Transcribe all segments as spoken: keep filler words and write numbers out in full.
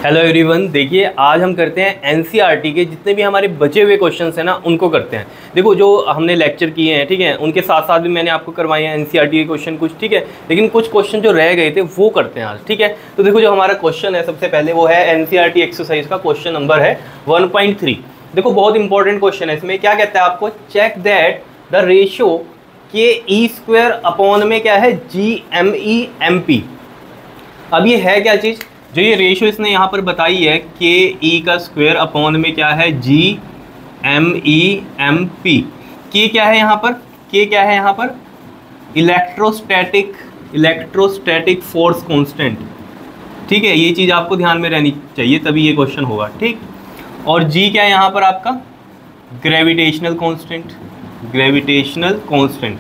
Hello everyone, देखिए आज हम करते हैं एनसीईआरटी के जितने भी हमारे बचे हुए क्वेश्चंस हैं ना उनको करते हैं। देखो जो हमने लेक्चर किए हैं, ठीक है, उनके साथ साथ भी मैंने आपको करवाए हैं एनसीईआरटी के क्वेश्चन कुछ, ठीक है, लेकिन कुछ क्वेश्चन जो रह गए थे वो करते हैं आज, ठीक है। तो देखो जो हमारा क्वेश्चन है सबसे पहले वो है एनसीईआरटी एक्सरसाइज का क्वेश्चन नंबर है वन पॉइंट थ्री। देखो बहुत इंपॉर्टेंट क्वेश्चन है। इसमें क्या कहता है आपको, चेक दैट द रेशियो के ई स्क्वायर अपॉन में क्या है G M E M P. अब ये है क्या चीज़, जो ये रेशियो इसने यहाँ पर बताई है के ई का स्क्वायर अपॉन में क्या है G M E M P. K क्या है यहाँ पर, के क्या है यहाँ पर, इलेक्ट्रोस्टैटिक इलेक्ट्रोस्टैटिक फोर्स कांस्टेंट, ठीक है। ये चीज़ आपको ध्यान में रहनी चाहिए तभी ये क्वेश्चन होगा, ठीक। और जी क्या है यहाँ पर आपका, gravitational constant gravitational constant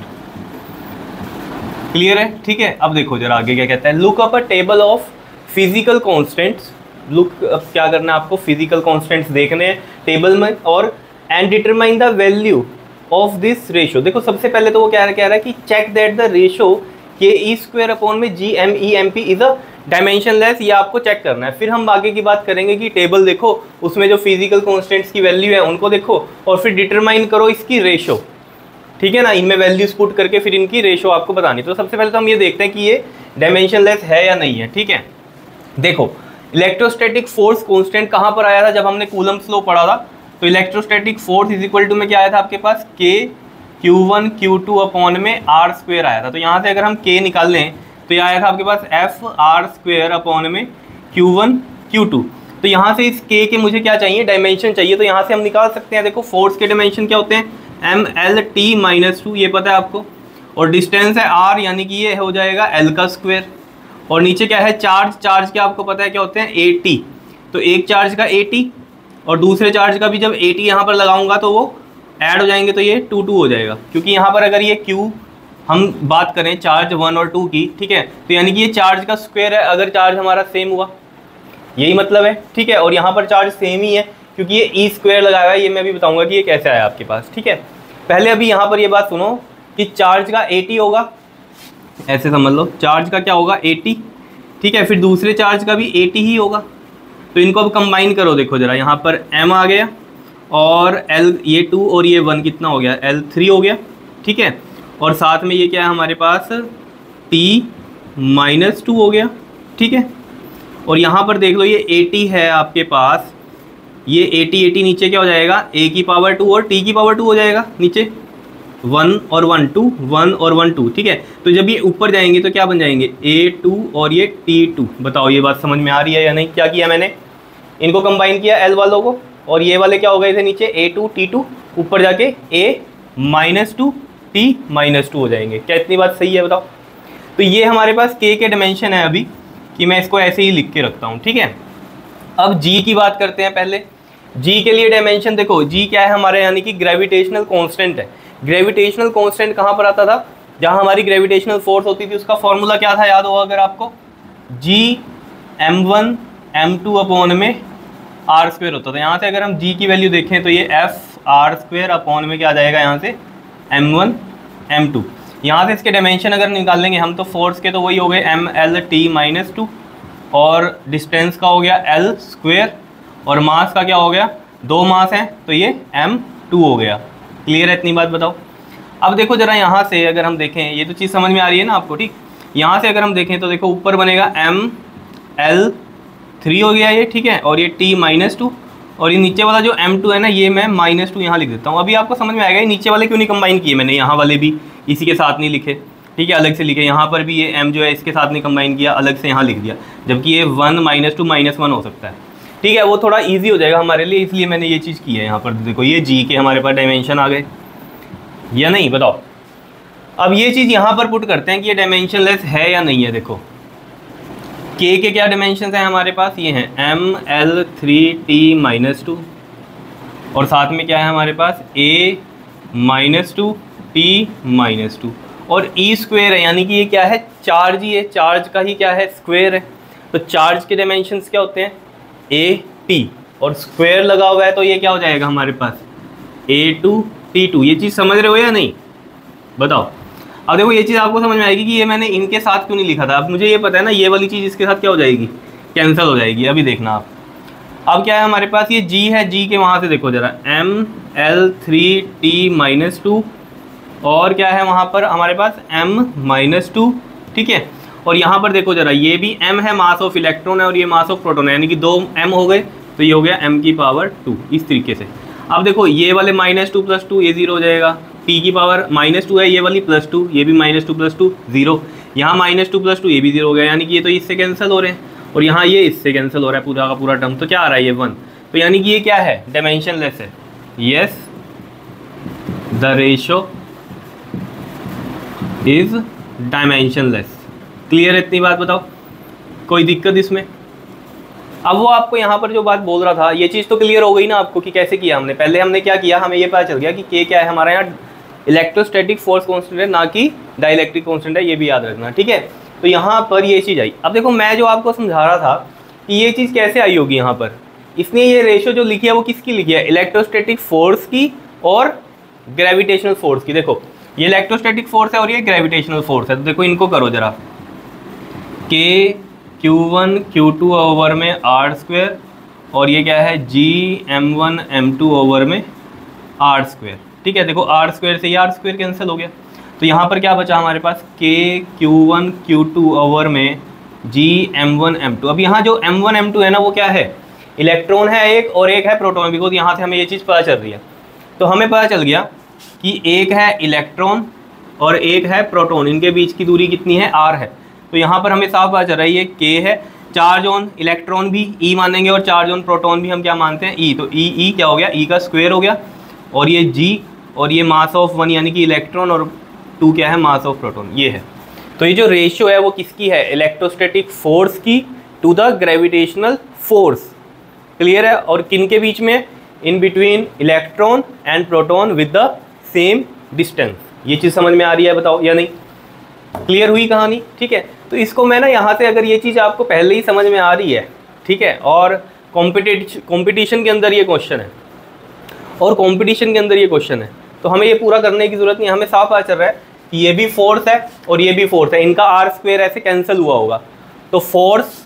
clear है, ठीक है। अब देखो जरा आगे क्या कहता है, look up a table of physical constants. Look अब क्या करना है आपको, फिजिकल कांस्टेंट्स देखने हैं टेबल में, और and determine the value of this ratio. देखो सबसे पहले तो वो क्या कह रहा है कि चेक दैट द रेशियो के ई स्क्वायर अपॉन में G M E M P is a dimensionless. ये आपको चेक करना है। फिर हम आगे की बात करेंगे कि टेबल देखो, उसमें जो फिजिकल कांस्टेंट्स की वैल्यू है उनको देखो, और फिर डिटरमाइन करो इसकी रेशियो, ठीक है ना। इनमें वैल्यूज पुट करके फिर इनकी रेशियो आपको बतानी। तो सबसे पहले तो हम ये देखते हैं कि ये डायमेंशनलेस है या नहीं है, ठीक है। देखो इलेक्ट्रोस्टैटिक फोर्स कांस्टेंट कहाँ पर आया था, जब हमने कूलम्स लॉ पढ़ा था। तो electrostatic force is equal to में क्या आया था आपके पास, K Q one Q two upon में आर स्क्वेयर आया था। तो यहाँ से अगर हम के निकाल लें तो ये आया था आपके पास एफ आर स्क्वेयर अपॉन में क्यू वन क्यू टू। तो यहाँ से इस के के मुझे क्या चाहिए, डायमेंशन चाहिए। तो यहाँ से हम निकाल सकते हैं। देखो फोर्स के डायमेंशन क्या होते हैं, M L T minus two, ये पता है आपको। और डिस्टेंस है आर, यानी कि ये हो जाएगा एल का स्क्वेयर। और नीचे क्या है, चार्ज चार्ज क्या आपको पता है क्या होते हैं, ए टी। तो एक चार्ज का ए टी और दूसरे चार्ज का भी जब ए टी यहाँ पर लगाऊंगा तो वो ऐड हो जाएंगे, तो ये टू टू हो जाएगा। क्योंकि यहाँ पर अगर ये क्यू हम बात करें चार्ज वन और टू की, ठीक है, तो यानी कि ये चार्ज का स्क्वायर है अगर चार्ज हमारा सेम हुआ, यही मतलब है, ठीक है। और यहाँ पर चार्ज सेम ही है क्योंकि ये ई स्क्वायर लगाया हुआ है। ये मैं भी बताऊँगा कि ये कैसे आया आपके पास, ठीक है। पहले अभी यहाँ पर ये बात सुनो कि चार्ज का ए टी होगा, ऐसे समझ लो, चार्ज का क्या होगा ए टी, ठीक है। फिर दूसरे चार्ज का भी ए टी ही होगा। तो इनको अब कंबाइन करो, देखो जरा, यहाँ पर m आ गया और l, ये टू और ये वन कितना हो गया, एल थ्री हो गया, ठीक है। और साथ में ये क्या है हमारे पास, t माइनस टू हो गया, ठीक है। और यहाँ पर देख लो ये ए टी है आपके पास, ये ए टी ए टी नीचे क्या हो जाएगा, a की पावर टू और t की पावर टू हो जाएगा नीचे, वन और वन टू, वन और वन टू, ठीक है। तो जब ये ऊपर जाएंगे तो क्या बन जाएंगे, ए टू और ये टी टू। बताओ ये बात समझ में आ रही है या नहीं। क्या किया मैंने, इनको कंबाइन किया एल वालों को, और ये वाले क्या हो गए थे नीचे, ए टू टी टू, ऊपर जाके A minus two T minus two हो जाएंगे। क्या इतनी बात सही है बताओ। तो ये हमारे पास के के डायमेंशन है अभी, कि मैं इसको ऐसे ही लिख के रखता हूँ, ठीक है। अब जी की बात करते हैं पहले। जी के लिए डायमेंशन देखो, जी क्या है हमारे, यानी कि ग्रेविटेशनल कॉन्स्टेंट है। ग्रेविटेशनल कांस्टेंट कहाँ पर आता था, जहाँ हमारी ग्रेविटेशनल फोर्स होती थी, उसका फॉर्मूला क्या था याद होगा अगर आपको, G M one M two upon में आर स्क्वेयर होता था। यहाँ से अगर हम जी की वैल्यू देखें तो ये एफ आर स्क्वेयर अपॉन में क्या आ जाएगा, यहाँ से एम वन एम टू। यहाँ से इसके डायमेंशन अगर निकाल लेंगे हम तो फोर्स के तो वही हो गए M L T minus two, और डिस्टेंस का हो गया एल स्क्वेयर, और मास का क्या हो गया, दो मास हैं तो ये एम टू हो गया। क्लियर है इतनी बात, बताओ। अब देखो जरा यहाँ से अगर हम देखें, ये तो चीज़ समझ में आ रही है ना आपको, ठीक। यहाँ से अगर हम देखें तो देखो ऊपर बनेगा एम एल थ्री हो गया ये, ठीक है, और ये टी माइनस टू, और ये नीचे वाला जो एम टू है ना, ये मैं माइनस टू यहाँ लिख देता हूँ। अभी आपको समझ में आएगा ये नीचे वाले क्यों नहीं कंबाइन किए मैंने, यहाँ वाले भी इसी के साथ नहीं लिखे, ठीक है, अलग से लिखे। यहाँ पर भी ये एम जो है इसके साथ नहीं कंबाइन किया, अलग से यहाँ लिख दिया, जबकि ये one minus two minus one हो सकता है, ठीक है। वो थोड़ा इजी हो जाएगा हमारे लिए, इसलिए मैंने ये चीज़ की है। यहाँ पर देखो ये जी के हमारे पास डायमेंशन आ गए या नहीं, बताओ। अब ये चीज़ यहाँ पर पुट करते हैं कि ये डायमेंशनलेस है या नहीं है। देखो के के क्या डायमेंशन हैं हमारे पास, ये हैं M L three T minus two, और साथ में क्या है हमारे पास, A minus two T minus two, और ई स्क्वेयर है, यानी कि ये क्या है, चार्ज ही है, चार्ज का ही क्या है, स्क्वेयर है। तो चार्ज के डायमेंशंस क्या होते हैं, ए टी, और स्क्वायर लगा हुआ है तो ये क्या हो जाएगा हमारे पास, ए टू टी टू। ये चीज़ समझ रहे हो या नहीं, बताओ। अब देखो ये चीज़ आपको समझ में आएगी कि ये मैंने इनके साथ क्यों नहीं लिखा था। अब मुझे ये पता है ना, ये वाली चीज़ इसके साथ क्या हो जाएगी, कैंसिल हो जाएगी। अभी देखना आप, अब क्या है हमारे पास, ये G है, G के वहाँ से देखो जरा M L three T minus two, और क्या है वहाँ पर हमारे पास M माइनस टू, ठीक है। और यहाँ पर देखो जरा, ये भी M है, मास ऑफ इलेक्ट्रॉन है, और ये मास ऑफ प्रोटॉन है, यानी कि दो M हो गए, तो ये हो गया M की पावर टू, इस तरीके से। अब देखो ये वाले माइनस टू प्लस टू, ये जीरो हो जाएगा, P की पावर माइनस टू है, ये वाली प्लस टू, ये भी minus two plus two zero, यहाँ माइनस टू प्लस टू, ये भी जीरो हो गया, यानी कि ये तो इससे कैंसिल हो रहे हैं, और यहाँ ये इससे कैंसिल हो रहा है पूरा का पूरा टर्म, तो क्या आ रहा है ये वन, तो यानी कि ये क्या है, डायमेंशनलेस है। Yes, the ratio is dimensionless. Clear, इतनी बात बताओ, कोई दिक्कत इसमें? अब वो आपको यहाँ पर जो बात बोल रहा था, ये चीज़ तो क्लियर हो गई ना आपको कि कैसे किया हमने। पहले हमने क्या किया, हमें ये पता चल गया कि के क्या है हमारा यहाँ इलेक्ट्रोस्टैटिक फोर्स कांस्टेंट है, ना कि डाइलेक्ट्रिक कांस्टेंट है, ये भी याद रखना, ठीक है। तो यहाँ पर ये चीज़ आई। अब देखो मैं जो आपको समझा रहा था कि ये चीज़ कैसे आई होगी यहाँ पर, इसने ये रेशो जो लिखी है वो किसकी लिखी है, इलेक्ट्रोस्टैटिक फोर्स की और ग्रेविटेशनल फोर्स की। देखो ये इलेक्ट्रोस्टैटिक फोर्स है और ये ग्रेविटेशनल फोर्स है, तो देखो इनको करो जरा, K Q one Q two over में आर स्क्वेयर, और ये क्या है G M one M two over में आर स्क्वेयर, ठीक है। देखो आर स्क्वेयर से ये आर स्क्वेयर कैंसिल हो गया, तो यहाँ पर क्या बचा हमारे पास, K Q one Q two over में G M one M two. अब यहाँ जो एम वन एम टू है ना, वो क्या है, इलेक्ट्रॉन है एक और एक है प्रोटॉन, बिकॉज यहाँ से हमें ये चीज़ पता चल रही है। तो हमें पता चल गया कि एक है इलेक्ट्रॉन और एक है प्रोटॉन, इनके बीच की दूरी कितनी है, आर है। तो यहाँ पर हमें साफ पता चल रहा है ये के है, चार्ज ऑन इलेक्ट्रॉन भी ई मानेंगे और चार्ज ऑन प्रोटॉन भी हम क्या मानते हैं, ई। तो ई ई क्या हो गया, ई का स्क्वायर हो गया, और ये जी और ये मास ऑफ वन यानी कि इलेक्ट्रॉन, और टू क्या है, मास ऑफ प्रोटॉन, ये है। तो ये जो रेशियो है वो किसकी है, इलेक्ट्रोस्टैटिक फोर्स की to the gravitational force. Clear है, और किन के बीच में, in between electron and proton with the same distance. ये चीज़ समझ में आ रही है, बताओ या नहीं? क्लियर हुई कहानी, ठीक है। तो इसको मैं ना यहाँ से, अगर ये चीज़ आपको पहले ही समझ में आ रही है, ठीक है, और कॉम्पिटिशन कॉम्पिटिशन के अंदर ये क्वेश्चन है और कंपटीशन के अंदर ये क्वेश्चन है, तो हमें ये पूरा करने की जरूरत नहीं, हमें साफ पता चल रहा है कि ये भी फोर्स है और ये भी फोर्स है, इनका आर स्क्वायर ऐसे कैंसिल हुआ होगा। तो फोर्स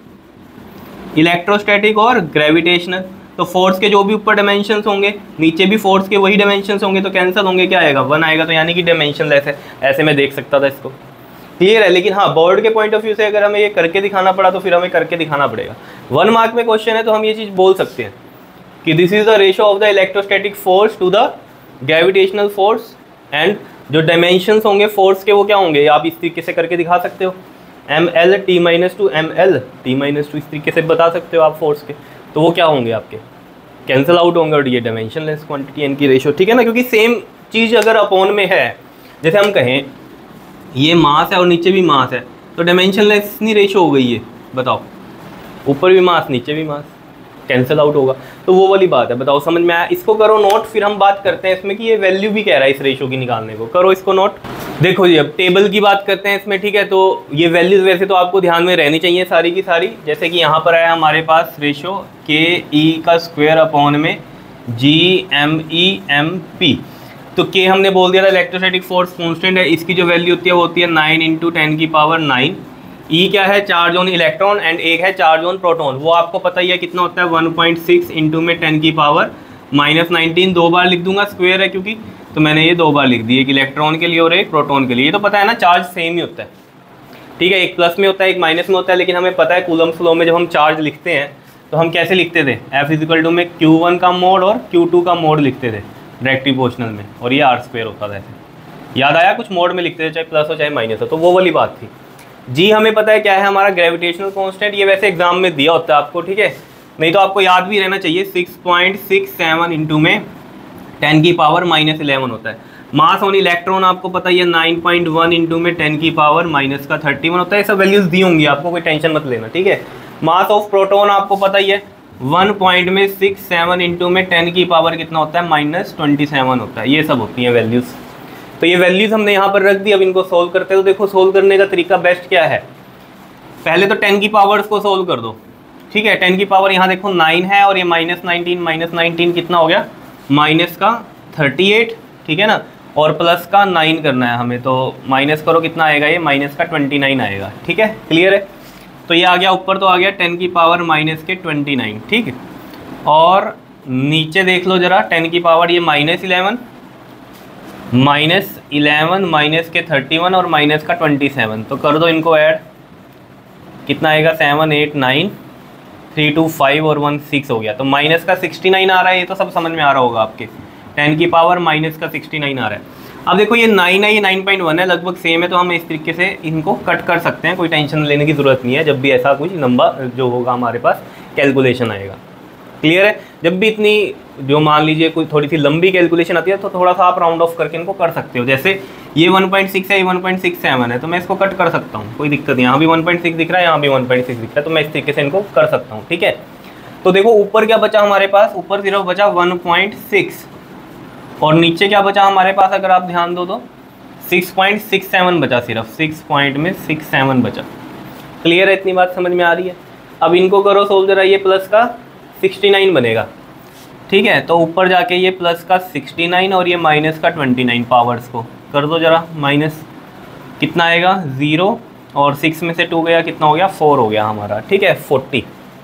इलेक्ट्रोस्टैटिक और ग्रेविटेशनल, तो फोर्स के जो भी ऊपर डायमेंशंस होंगे नीचे भी फोर्स के वही डायमेंशंस होंगे, तो कैंसिल होंगे, क्या आएगा, वन आएगा, तो यानी कि डायमेंशनलेस है। ऐसे मैं देख सकता था इसको, क्लियर है। लेकिन हाँ, बोर्ड के पॉइंट ऑफ व्यू से अगर हमें ये करके दिखाना पड़ा तो फिर हमें करके दिखाना पड़ेगा। वन मार्क में क्वेश्चन है तो हम ये चीज़ बोल सकते हैं कि this is the ratio of the electrostatic force to the gravitational force, and जो डायमेंशंस होंगे फोर्स के वो क्या होंगे, आप इस तरीके से करके दिखा सकते हो, M L T minus two M L T minus two, इस तरीके से बता सकते हो आप फोर्स के, तो वो क्या होंगे आपके, कैंसिल आउट होंगे, और ये डायमेंशनलेस क्वांटिटी इनकी रेशो, ठीक है ना। क्योंकि सेम चीज़ अगर अपॉन में है, जैसे हम कहें ये मास है और नीचे भी मास है, तो डायमेंशनलेस नहीं रेशो हो गई है, बताओ, ऊपर भी मास नीचे भी मास, कैंसिल आउट होगा, तो वो वाली बात है। बताओ समझ में आया? इसको करो नोट, फिर हम बात करते हैं इसमें कि ये वैल्यू भी कह रहा है इस रेशो की निकालने को, करो इसको नोट। देखो जी, अब टेबल की बात करते हैं इसमें, ठीक है। तो ये वैल्यूज वैसे तो आपको ध्यान में रहनी चाहिए सारी की सारी, जैसे कि यहाँ पर आया हमारे पास रेशो के ई का स्क्वायर अपॉन में G M E M P. तो के हमने बोल दिया था इलेक्ट्रोस्टैटिक फोर्स कांस्टेंट है, इसकी जो वैल्यू होती है वो होती है नाइन इंटू टेन की पावर नाइन। ई क्या है, चार्ज ऑन इलेक्ट्रॉन, एंड एक है चार्ज ऑन प्रोटॉन, वो आपको पता ही है कितना होता है, वन पॉइंट सिक्स इंटू में टेन की पावर माइनस नाइनटीन। दो बार लिख दूंगा, स्क्वायर है क्योंकि, तो मैंने ये दो बार लिख दी, एक इलेक्ट्रॉन के लिए और एक प्रोटॉन के लिए। ये तो पता है ना, चार्ज सेम ही होता है, ठीक है, एक प्लस में होता है एक माइनस में होता है, लेकिन हमें पता है कूलम्ब फ्लो में जब हम चार्ज लिखते हैं तो हम कैसे लिखते थे, एफ इजिकल टू में क्यू वन का मोड और क्यू टू का मोड लिखते थे डायरेक्ट प्रोपोर्शनल में, और ये आर स्क्वायर होता था ऐसे, याद आया, कुछ मोड में लिखते थे, चाहे प्लस हो चाहे माइनस हो, तो वो वाली बात थी। जी हमें पता है क्या है हमारा ग्रेविटेशनल कांस्टेंट, ये वैसे एग्जाम में दिया होता है आपको, ठीक है, नहीं तो आपको याद भी रहना चाहिए, six point six seven into में टेन की पावर माइनस इलेवन होता है। मास ऑन इलेक्ट्रॉन आपको पता ही है नाइन पॉइंट वन इंटू में टेन की पावर माइनस का थर्टी वन होता है, सब वैल्यूज दी होंगी आपको, कोई टेंशन मत लेना, ठीक है। मास ऑफ प्रोटॉन आपको पता ही है वन पॉइंट में सिक्स सेवन इंटू में टेन की पावर कितना होता है, माइनस ट्वेंटी सेवन होता है, ये सब होती हैं वैल्यूज़। तो ये वैल्यूज़ हमने यहाँ पर रख दी। अब इनको सोल्व करते हैं, तो देखो सोल्व करने का तरीका बेस्ट क्या है, पहले तो टेन की पावर्स को सोल्व कर दो, ठीक है। टेन की पावर यहाँ देखो नाइन है, और ये माइनस नाइनटीन, माइनस नाइनटीन कितना हो गया, माइनस का थर्टी एट, ठीक है ना, और प्लस का नाइन करना है हमें, तो माइनस करो कितना आएगा, ये माइनस का ट्वेंटी नाइन आएगा, ठीक है, क्लियर है। तो ये आ गया ऊपर, तो आ गया टेन की पावर माइनस के ट्वेंटी नाइन, ठीक है। और नीचे देख लो जरा, टेन की पावर ये minus eleven, minus eleven, minus के थर्टी वन और माइनस का ट्वेंटी सेवन, तो कर दो इनको ऐड, कितना आएगा, seven eight nine three two five और वन सिक्स हो गया, तो माइनस का सिक्सटी नाइन आ रहा है। ये तो सब समझ में आ रहा होगा आपके, टेन की पावर माइनस का सिक्सटी नाइन आ रहा है। अब देखो ये नाइन है, ये नाइन पॉइंट वन है, लगभग सेम है, तो हम इस तरीके से इनको कट कर सकते हैं, कोई टेंशन लेने की ज़रूरत नहीं है जब भी ऐसा कुछ नंबर जो होगा हमारे पास कैलकुलेशन आएगा। क्लियर है? जब भी इतनी जो मान लीजिए कोई थोड़ी सी लंबी कैलकुलेशन आती है तो थोड़ा सा आप राउंड ऑफ करके इनको कर सकते हो। जैसे ये वन पॉइंट सिक्स है, ये वन पॉइंट सिक्स सेवन है, तो मैं इसको कट कर सकता हूँ, कोई दिक्कत नहीं। यहाँ भी वन पॉइंट सिक्स दिख रहा है, यहाँ भी वन पॉइंट सिक्स दिख रहा है, तो मैं इस तरीके से इनको कर सकता हूँ। ठीक है, तो देखो ऊपर क्या बचा हमारे पास, ऊपर सिर्फ बचा वन पॉइंट सिक्स और नीचे क्या बचा हमारे पास, अगर आप ध्यान दो तो सिक्स पॉइंट सिक्स सेवन बचा, सिर्फ सिक्स पॉइंट में सिक्स सेवन बचा। क्लियर है? इतनी बात समझ में आ रही है? अब इनको करो सोल्व जरा, ये प्लस का सिक्सटी नाइन बनेगा। ठीक है, तो ऊपर जाके ये प्लस का सिक्सटी नाइन और ये माइनस का ट्वेंटी नाइन, पावर्स को कर दो जरा, माइनस कितना आएगा, ज़ीरो और सिक्स में से टू गया, कितना हो गया, फोर हो गया हमारा। ठीक है, फोर्टी।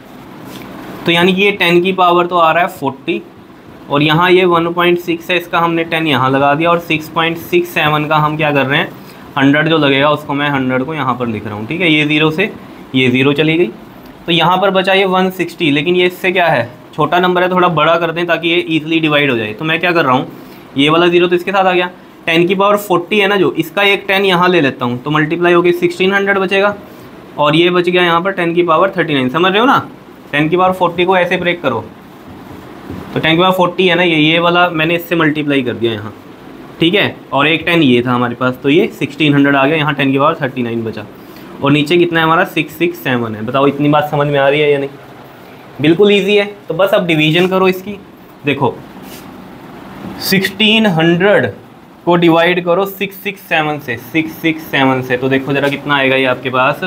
तो यानी कि ये टेन की पावर तो आ रहा है फोर्टी और यहाँ ये वन पॉइंट सिक्स है, इसका हमने टेन यहाँ लगा दिया और सिक्स पॉइंट सिक्स सेवन का हम क्या कर रहे हैं, हंड्रेड जो लगेगा उसको मैं हंड्रेड को यहाँ पर लिख रहा हूँ। ठीक है, ये ज़ीरो से ये ज़ीरो चली गई, तो यहाँ पर बचा ये वन सिक्सटी, लेकिन ये इससे क्या है, छोटा नंबर है, थोड़ा बड़ा कर दें ताकि ये ईजिली डिवाइड हो जाए। तो मैं क्या कर रहा हूँ, ये वाला जीरो तो इसके साथ आ गया, टेन की पावर फोर्टी है ना जो, इसका एक टेन यहाँ ले लेता हूँ, तो मल्टीप्लाई होगी सिक्सटीन हंड्रेड बचेगा और ये बच गया यहाँ पर टेन की पावर थर्टी नाइन। समझ रहे हो ना? टेन की पावर फोर्टी को ऐसे ब्रेक करो, तो टेन की पावर फोर्टी है ना, ये ये वाला मैंने इससे मल्टीप्लाई कर दिया यहाँ। ठीक है, और एक टेन ये था हमारे पास, तो ये सिक्सटीन हंड्रेड आ गया, यहाँ टेन की पावर थर्टी नाइन बचा और नीचे कितना है हमारा, सिक्स सिक्स सेवन है। बताओ इतनी बात समझ में आ रही है या नहीं? बिल्कुल इजी है। तो बस अब डिवीजन करो इसकी, देखो सिक्सटीन हंड्रेड को डिवाइड करो सिक्स सिक्स सेवन से, सिक्स सिक्स सेवन से, तो देखो जरा कितना आएगा ये आपके पास,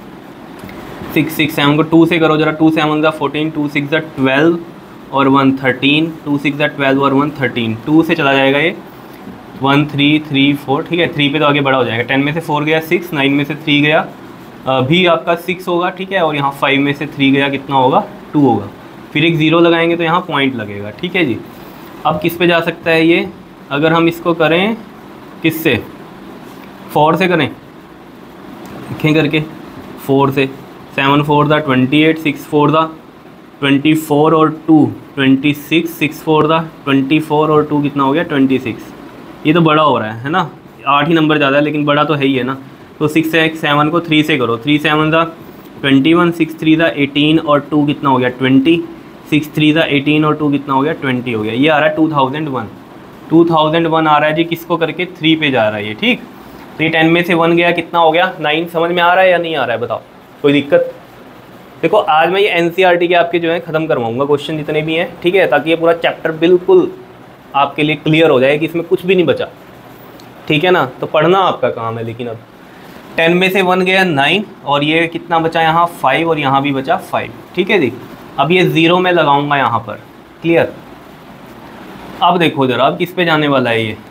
सिक्स सिक्स सेवन को टू से करो जरा, टू सेवन ज़ा फोर्टीन, टू सिक्स ज़ा ट्वेल्व और वन थर्टीन, टू सिक्स ज़ा ट्वेल्व और वन थर्टीन, टू से चला जाएगा ये वन थ्री थ्री फोर। ठीक है, थ्री पे तो आगे बड़ा हो जाएगा, टेन में से फोर गया सिक्स, नाइन में से थ्री गया भी आपका सिक्स होगा। ठीक है, और यहाँ फाइव में से थ्री गया, कितना होगा, टू होगा, फिर एक ज़ीरो लगाएंगे तो यहाँ पॉइंट लगेगा। ठीक है जी, अब किस पे जा सकता है ये, अगर हम इसको करें किससे, फोर से करें, लिखें करके फोर से, सेवन फोर दा ट्वेंटी एट, सिक्स फोर दा ट्वेंटी फोर और two twenty six, six four दा ट्वेंटी फोर और टू कितना हो गया, ट्वेंटी सिक्स। ये तो बड़ा हो रहा है है ना, आठ ही नंबर ज़्यादा है लेकिन बड़ा तो है ही है ना। तो सिक्स से सेवन को थ्री से करो, थ्री सेवन दा ट्वेंटी वन, सिक्स थ्री दा एटीन और टू कितना हो गया, ट्वेंटी, सिक्स थ्री दा एटीन और टू कितना हो गया, ट्वेंटी हो गया। ये आ रहा है two thousand one, two thousand one आ रहा है जी, किसको करके, थ्री पे जा रहा है ये। ठीक, तो ये टेन में से वन गया, कितना हो गया, नाइन। समझ में आ रहा है या नहीं आ रहा है, बताओ, कोई दिक्कत? देखो आज मैं ये एनसीईआरटी के आपके जो है ख़त्म करवाऊंगा क्वेश्चन जितने भी हैं। ठीक है, ताकि ये पूरा चैप्टर बिल्कुल आपके लिए क्लियर हो जाए कि इसमें कुछ भी नहीं बचा। ठीक है ना, तो पढ़ना आपका काम है। लेकिन अब टेन में से वन गया नाइन और ये कितना बचा यहाँ, फाइव, और यहाँ भी बचा फाइव। ठीक है जी, अब ये ज़ीरो में लगाऊंगा यहाँ पर। क्लियर? अब देखो जरा, अब किस पे जाने वाला है ये,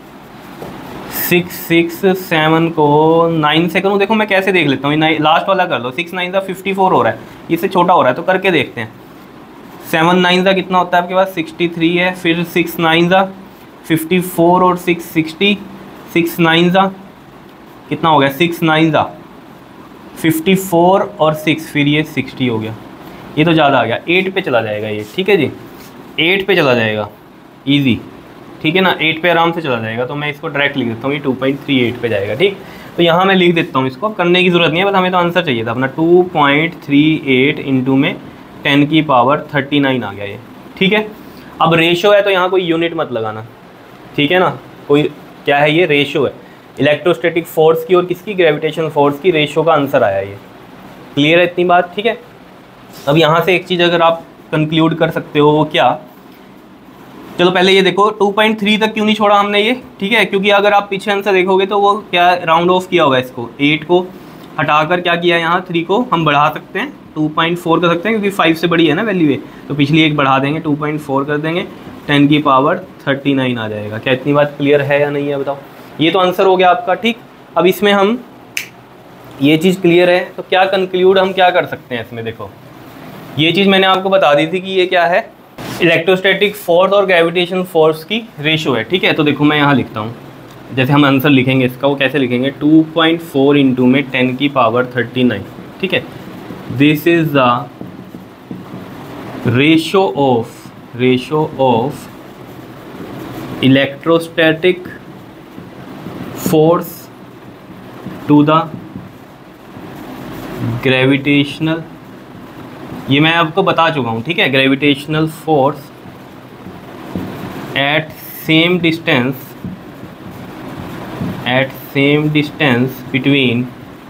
सिक्स सिक्स सेवन को नाइन से करूँ, देखो मैं कैसे देख लेता हूँ, लास्ट वाला कर लो, सिक्स नाइन ज़ा फिफ्टी फोर हो रहा है, इससे छोटा हो रहा है, तो करके देखते हैं। सेवन नाइन ज़ा कितना होता है आपके पास, सिक्सटी थ्री है, फिर सिक्स नाइन ज़ा फिफ्टी फोर और सिक्स सिक्सटी, सिक्स नाइन ज़ा कितना हो गया, सिक्स नाइन ज़ा फिफ्टी फोर और सिक्स, फिर ये सिक्सटी हो गया। ये तो ज़्यादा आ गया, एट पे चला जाएगा ये। ठीक है जी, एट पे चला जाएगा, इजी। ठीक है ना, एट पे आराम से चला जाएगा। तो मैं इसको डायरेक्ट लिख देता हूँ, ये टू पॉइंट थ्री एट पे जाएगा। ठीक, तो यहाँ मैं लिख देता हूँ इसको, अब करने की ज़रूरत नहीं है, बस हमें तो आंसर चाहिए था अपना। Two point three eight into में टेन की पावर थर्टी नाइन आ गया ये। ठीक है, अब रेशो है तो यहाँ कोई यूनिट मत लगाना। ठीक है ना, कोई क्या है, ये रेशो है, इलेक्ट्रोस्टैटिक फोर्स की और किसकी, ग्रेविटेशन फोर्स की रेशो का आंसर आया ये। क्लियर है इतनी बात? ठीक है, अब यहाँ से एक चीज़ अगर आप कंक्लूड कर सकते हो, वो क्या, चलो पहले ये देखो टू पॉइंट थ्री तक क्यों नहीं छोड़ा हमने ये। ठीक है, क्योंकि अगर आप पीछे आंसर देखोगे तो वो क्या राउंड ऑफ किया हुआ है, इसको एट को हटाकर क्या किया, यहाँ थ्री को हम बढ़ा सकते हैं, टू पॉइंट फोर कर सकते हैं, क्योंकि फाइव से बड़ी है ना वैल्यू है, तो पिछली एक बढ़ा देंगे, टू पॉइंट फोर कर देंगे, टेन की पावर थर्टी नाइन आ जाएगा। क्या इतनी बात क्लियर है या नहीं है, बताओ? ये तो आंसर हो गया आपका। ठीक, अब इसमें हम ये चीज़ क्लियर है, तो क्या कंक्लूड हम क्या कर सकते हैं इसमें, देखो ये चीज़ मैंने आपको बता दी थी कि ये क्या है, इलेक्ट्रोस्टैटिक फोर्स और ग्रेविटेशन फोर्स की रेशियो है, ठीक है। तो देखो मैं यहाँ लिखता हूँ, जैसे हम आंसर लिखेंगे इसका, वो कैसे लिखेंगे, टू पॉइंट फोर इंटू में टेन की पावर थर्टी नाइन, ठीक है। This is the ratio of ratio of electrostatic force to the gravitational, ये मैं आपको बता चुका हूँ, ठीक है। Gravitational force at same distance at same distance between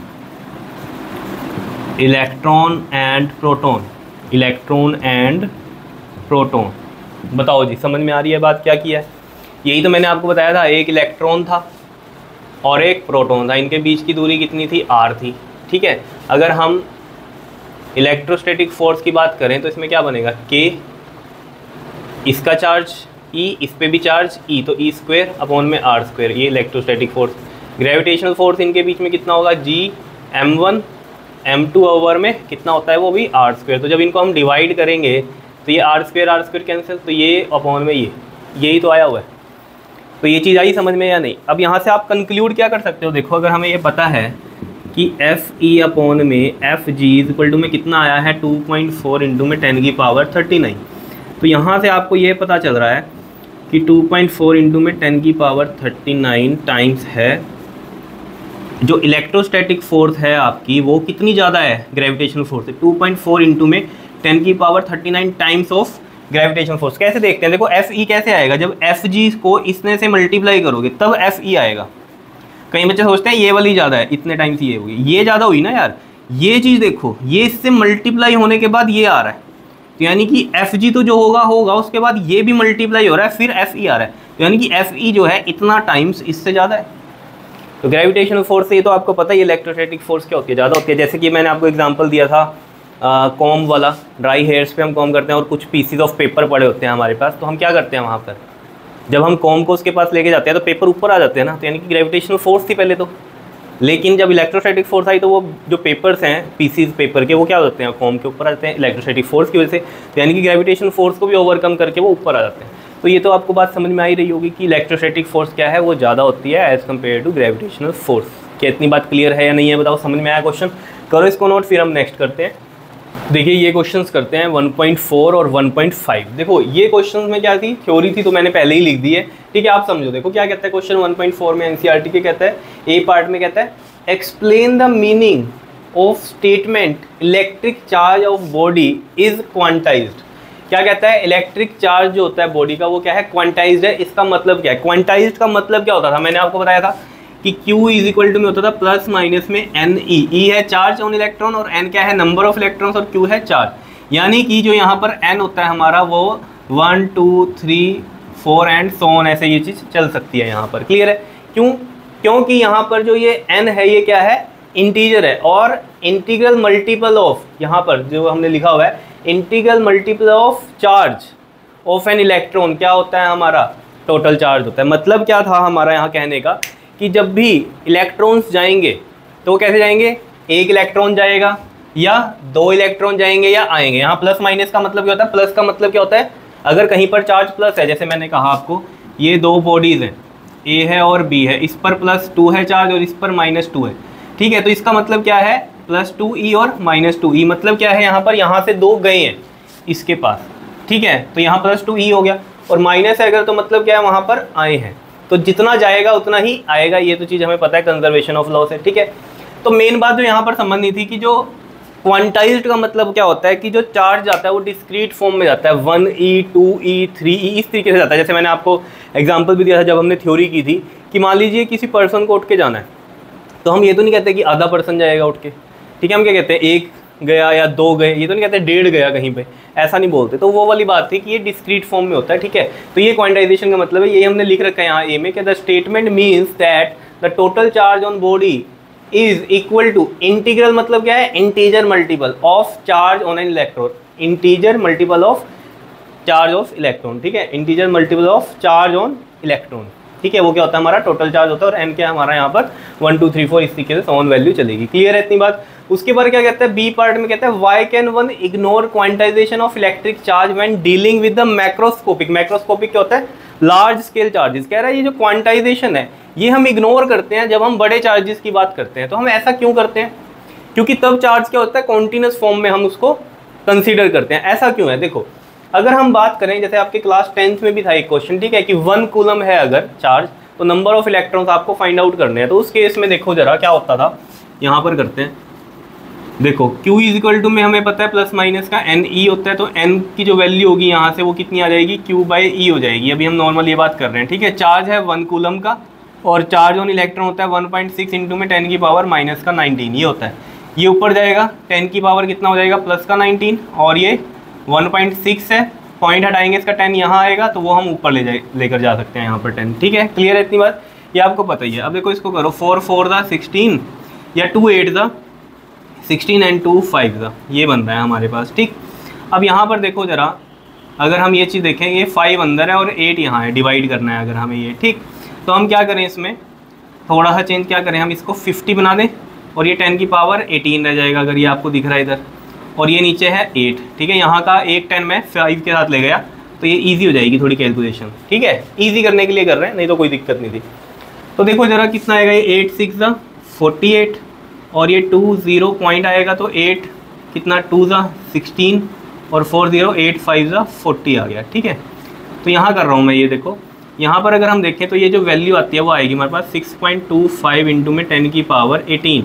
electron and proton, electron and proton. बताओ जी, समझ में आ रही है बात क्या किया है? यही तो मैंने आपको बताया था, एक इलेक्ट्रॉन था और एक प्रोटॉन था, इनके बीच की दूरी कितनी थी, आर थी, ठीक है। अगर हम इलेक्ट्रोस्टैटिक फोर्स की बात करें तो इसमें क्या बनेगा, के, इसका चार्ज ई, इस पे भी चार्ज ई, तो ई स्क्वायर अपॉन में आर स्क्वायर, ये इलेक्ट्रोस्टैटिक फोर्स। ग्रेविटेशनल फोर्स इनके बीच में कितना होगा, G M one M two over में कितना होता है, वो भी आर स्क्वायर। तो जब इनको हम डिवाइड करेंगे तो ये r square r square cancel, तो ये अपॉन में ये, यही तो आया हुआ है। तो ये चीज़ आई समझ में या नहीं? अब यहाँ से आप कंक्लूड क्या कर सकते हो, देखो अगर हमें ये पता है कि एफ ई अपॉन में F G is equal to में कितना आया है, टू पॉइंट फोर इंटू में टेन की पावर थर्टी नाइन, तो यहाँ से आपको ये पता चल रहा है कि टू पॉइंट फोर इंटू में टेन की पावर थर्टी नाइन टाइम्स है जो इलेक्ट्रोस्टैटिक फोर्स है आपकी, वो कितनी ज़्यादा है ग्रेविटेशनल फोर्स से, टू पॉइंट फोर इंटू में टेन की power thirty nine times of gravitational force. कैसे देखते हैं, देखो एफ ई कैसे आएगा, जब एफ जी को इसने से मल्टीप्लाई करोगे तब एफ ई आएगा। कई बच्चे सोचते हैं ये वाली ज़्यादा है, इतने टाइम्स ये होगी, ये ज़्यादा हुई ना यार, ये चीज़ देखो, ये इससे मल्टीप्लाई होने के बाद ये आ रहा है, तो यानी कि एफ जी तो जो होगा होगा उसके बाद ये भी मल्टीप्लाई हो रहा है, फिर एफ ई आ रहा है, तो यानी कि एफ ई जो है इतना टाइम्स इससे ज़्यादा है। तो ग्रेविटेशनल फोर्स से ये तो आपको पता है, इलेक्ट्रोस्टैटिक फोर्स क्या होती है, ज़्यादा होती है। जैसे कि मैंने आपको एग्जांपल दिया था कॉम वाला, ड्राई हेयर्स पे हम कॉम करते हैं और कुछ पीसीज ऑफ पेपर पड़े होते हैं हमारे पास, तो हम क्या करते हैं वहाँ पर, जब हम कॉम को उसके पास लेके जाते हैं तो पेपर ऊपर आ जाते हैं ना, तो यानी कि ग्रेविटेशनल फोर्स थी पहले तो। लेकिन जब इलेक्ट्रोस्टैटिक फोर्स आई तो वो जो पेपर्स हैं पीसीज पेपर के, वो क्या होते हैं, कॉम के ऊपर आ जाते हैं इलेक्ट्रोस्टैटिक फोर्स की वजह से, तो यानी कि ग्रेविटेशनल फोर्स को भी ओवरकम करके वो ऊपर आ जाते हैं। तो ये तो आपको बात समझ में आ ही रही होगी कि इलेक्ट्रोस्टैटिक फोर्स क्या है, वो ज़्यादा होती है as compare to gravitational force. क्या इतनी बात क्लियर है या नहीं है, बताओ, समझ में आया क्वेश्चन? करो इसको नोट, फिर हम नेक्स्ट करते हैं। देखिए ये क्वेश्चंस करते हैं वन पॉइंट फोर और वन पॉइंट फाइव। देखो ये क्वेश्चंस में क्या थी, थ्योरी थी तो मैंने पहले ही लिख दी है, ठीक है। आप समझो, देखो क्या कहता है क्वेश्चन वन पॉइंट फोर में एनसीईआरटी के कहता है, ए पार्ट में कहता है explain the meaning of statement electric charge of body is quantized. क्या कहता है, इलेक्ट्रिक चार्ज जो होता है बॉडी का वो क्या है, क्वांटाइज्ड है। इसका मतलब क्या है, क्वांटाइज्ड का मतलब क्या होता था, मैंने आपको बताया था कि Q इज इक्वल टू में होता था प्लस माइनस में एन ई, ई है चार्ज ऑन इलेक्ट्रॉन और एन क्या है, नंबर ऑफ इलेक्ट्रॉन्स, और Q है चार्ज। यानी कि जो यहाँ पर एन होता है हमारा वो one two three four and so on, ऐसे ये चीज़ चल सकती है यहाँ पर। क्लियर है? क्यों? क्योंकि यहाँ पर जो ये एन है ये क्या है, इंटीजर है, और इंटीग्रल मल्टीपल ऑफ, यहाँ पर जो हमने लिखा हुआ है integral multiple of charge of an electron क्या होता है हमारा, टोटल चार्ज होता है। मतलब क्या था हमारा यहाँ कहने का कि जब भी इलेक्ट्रॉन्स जाएंगे तो कैसे जाएंगे, एक इलेक्ट्रॉन जाएगा या दो इलेक्ट्रॉन जाएंगे या आएंगे। यहाँ प्लस माइनस का मतलब क्या होता है, प्लस का मतलब क्या होता है, अगर कहीं पर चार्ज प्लस है, जैसे मैंने कहा आपको ये दो बॉडीज़ हैं, ए है और बी है, इस पर प्लस टू है चार्ज और इस पर माइनस टू है, ठीक है। तो इसका मतलब क्या है, प्लस टू ई और माइनस टू ई, मतलब क्या है यहाँ पर, यहाँ से दो गए हैं इसके पास, ठीक है, तो यहाँ प्लस टू ई हो गया, और माइनस है अगर तो मतलब क्या है वहाँ पर आए हैं, तो जितना जाएगा उतना ही आएगा। ये तो चीज़ हमें पता है कंजर्वेशन ऑफ लॉ से, ठीक है। तो मेन बात जो यहाँ पर समझनी थी कि जो क्वांटाइज्ड का मतलब क्या होता है कि जो चार्ज जाता है वो डिस्क्रीट फॉर्म में जाता है, one E, two E, three E, इस तरीके से जाता है। जैसे मैंने आपको एग्जांपल भी दिया था जब हमने थ्योरी की थी कि मान लीजिए किसी पर्सन को उठ के जाना है, तो हम ये तो नहीं कहते कि आधा पर्सन जाएगा उठ के, ठीक है, हम क्या कहते हैं एक गया या दो गए, ये तो नहीं कहते डेढ़ गया कहीं पे, ऐसा नहीं बोलते। तो वो वाली बात थी कि ये डिस्क्रीट फॉर्म में होता है, ठीक है। तो ये क्वांटाइजेशन का मतलब है, ये हमने लिख रखा है यहाँ ए में कि the statement means that the total charge on body is equal to integral, मतलब क्या है, integer multiple of charge on an electron, integer multiple of charge of electron, ठीक है, integer multiple of charge on electron. ठीक है, वो क्या होता है हमारा टोटल चार्ज होता है, और एन क्या है हमारा यहाँ पर वन टू थ्री फोर इस तरीके से सॉन वैल्यू चलेगी। क्लियर है इतनी बात। उसके बाद क्या कहता है बी पार्ट में कहता है why can one ignore quantization of electric charge when dealing with the macroscopic. Macroscopic क्या होता है लार्ज स्केल चार्जेस। कह रहा है ये जो क्वांटाइजेशन है ये हम इग्नोर करते हैं जब हम बड़े चार्जेस की बात करते हैं। तो हम ऐसा क्यों करते हैं? क्योंकि तब चार्ज क्या होता है कॉन्टिन्यूस फॉर्म में हम उसको कंसीडर करते हैं। ऐसा क्यों है? देखो अगर हम बात करें जैसे आपके क्लास टेंथ में भी था एक क्वेश्चन, ठीक है, कि वन कूलम है अगर चार्ज तो नंबर ऑफ इलेक्ट्रॉन्स आपको फाइंड आउट करने हैं। तो उस केस में देखो जरा क्या होता था, यहाँ पर करते हैं। देखो Q इज इक्वल टू में हमें पता है प्लस माइनस का एन ई होता है, तो n की जो वैल्यू होगी यहाँ से वो कितनी आ जाएगी Q बाई ई हो जाएगी। अभी हम नॉर्मल ये बात कर रहे हैं, ठीक है। चार्ज है वन कूलम का और चार्ज ऑन इलेक्ट्रॉन होता है वन पॉइंट सिक्स इंटू में टेन की पावर माइनस का नाइनटीन, ये होता है। ये ऊपर जाएगा टेन की पावर कितना हो जाएगा प्लस का नाइनटीन, और ये वन पॉइंट सिक्स है, पॉइंट हटाएंगे इसका टेन यहाँ आएगा तो वो हम ऊपर ले जाए लेकर जा सकते हैं यहाँ पर टेन, ठीक है। क्लियर है इतनी बात, ये आपको पता ही है। अब देखो इसको करो फोर फोर दा सिक्सटीन या टू एट दा सिक्सटीन एंड टू फाइव दा, ये बन रहा है हमारे पास, ठीक। अब यहाँ पर देखो ज़रा अगर हम ये चीज़ देखें ये फाइव अंदर है और एट यहाँ है, डिवाइड करना है अगर हमें ये, ठीक। तो हम क्या करें इसमें थोड़ा सा चेंज क्या करें, हम इसको फिफ्टी बना दें और ये टेन की पावर एटीन रह जाएगा अगर ये आपको दिख रहा है इधर, और ये नीचे है एट, ठीक है। यहाँ का एक टेन मैं फाइव के साथ ले गया तो ये ईजी हो जाएगी थोड़ी कैलकुलेशन, ठीक है। ईजी करने के लिए कर रहे हैं, नहीं तो कोई दिक्कत नहीं थी। तो देखो ज़रा कितना आएगा ये एट सिक्स ज़ा फोर्टी एट और ये टू ज़ीरो पॉइंट आएगा तो एट कितना टू ज़ा सिक्सटीन और फोर ज़ीरो एट फाइव ज़ा फोर्टी आ गया, ठीक है। तो यहाँ कर रहा हूँ मैं, ये देखो यहाँ पर अगर हम देखें तो ये जो वैल्यू आती है वो आएगी हमारे पास six point two five into में टेन की पावर एटीन,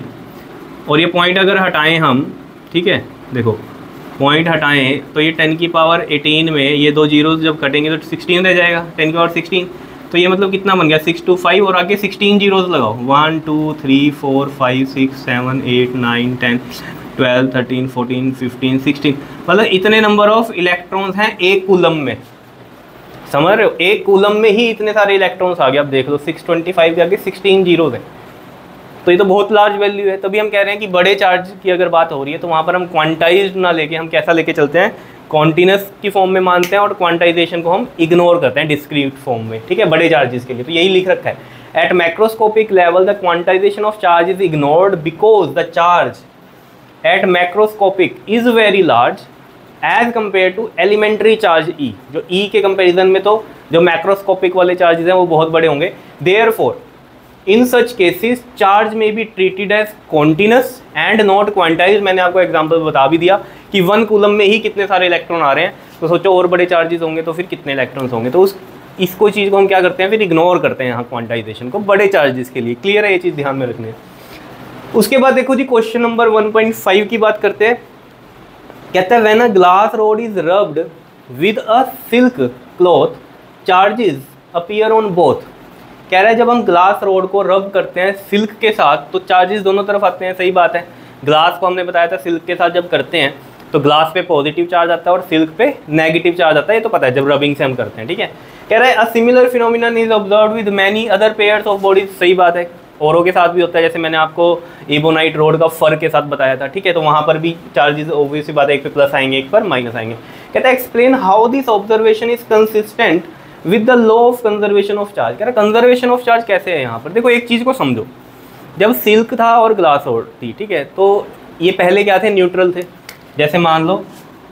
और ये पॉइंट अगर हटाएं हम, ठीक है, देखो पॉइंट हटाएं तो ये टेन की पावर एटीन में ये दो जीरो जब कटेंगे तो सिक्सटीन रह जाएगा, टेन की पावर सिक्सटीन। तो ये मतलब कितना बन गया सिक्स टू फाइव और आगे सिक्सटीन जीरोज लगाओ, one two three four five six seven eight nine ten twelve thirteen fourteen fifteen sixteen, मतलब इतने नंबर ऑफ इलेक्ट्रॉन्स हैं एक कूलम में, समझ रहे हो? एक कूलम में ही इतने सारे इलेक्ट्रॉन्स आ गए। अब देख लो सिक्स ट्वेंटी फाइव के आगे सिक्सटीन जीरोज हैं, तो ये तो बहुत लार्ज वैल्यू है। तभी हम कह रहे हैं कि बड़े चार्ज की अगर बात हो रही है तो वहाँ पर हम क्वांटाइज ना लेके हम कैसा लेके चलते हैं, कॉन्टिन्यूस की फॉर्म में मानते हैं और क्वांटाइजेशन को हम इग्नोर करते हैं डिस्क्रीट फॉर्म में, ठीक है, बड़े चार्जेस के लिए। तो यही लिख रखा है at macroscopic level the quantization of charge is ignored because the charge at macroscopic is very large as compare to elementary charge E, जो ई के कंपेरिजन में तो जो मैक्रोस्कोपिक वाले चार्जेस हैं वो बहुत बड़े होंगे। Therefore in such cases charge may be treated as continuous and not quantize. मैंने आपको एग्जांपल बता भी दिया कि वन कूलम में ही कितने सारे इलेक्ट्रॉन आ रहे हैं, तो सोचो और बड़े चार्जेस होंगे तो फिर कितने इलेक्ट्रॉन्स होंगे। तो उस इसको चीज़ को हम क्या करते हैं फिर इग्नोर करते हैं यहाँ क्वांटाइजेशन को बड़े चार्जेस के लिए। क्लियर है, ये चीज़ ध्यान में रखनी है। उसके बाद देखो जी question number one point five की बात करते हैं। कहता है when a glass rod is rubbed with a silk cloth charges appear on both. कह रहा है जब हम ग्लास रोड को रब करते हैं सिल्क के साथ तो चार्जेस दोनों तरफ आते हैं, सही बात है। ग्लास को हमने बताया था सिल्क के साथ जब करते हैं तो ग्लास पे पॉजिटिव चार्ज आता है और सिल्क पे नेगेटिव चार्ज आता है, ये तो पता है जब रबिंग से हम करते हैं, ठीक है। कह रहा है a similar phenomenon is observed with many other pairs of bodies, सही बात है, औरों के साथ भी होता है। जैसे मैंने आपको इबोनाइट रोड का फर के साथ बताया था, ठीक है, तो वहाँ पर भी चार्जेस ऑब्वियसली बात है, एक पे प्लस आएंगे एक पर माइनस आएंगे। कहता है explain how this observation is consistent with the law of conservation of charge. कह रहा है कंजर्वेशन ऑफ चार्ज कैसे है यहाँ पर। देखो एक चीज़ को समझो, जब सिल्क था और ग्लास रोड थी, ठीक है, तो ये पहले क्या थे, न्यूट्रल थे। जैसे मान लो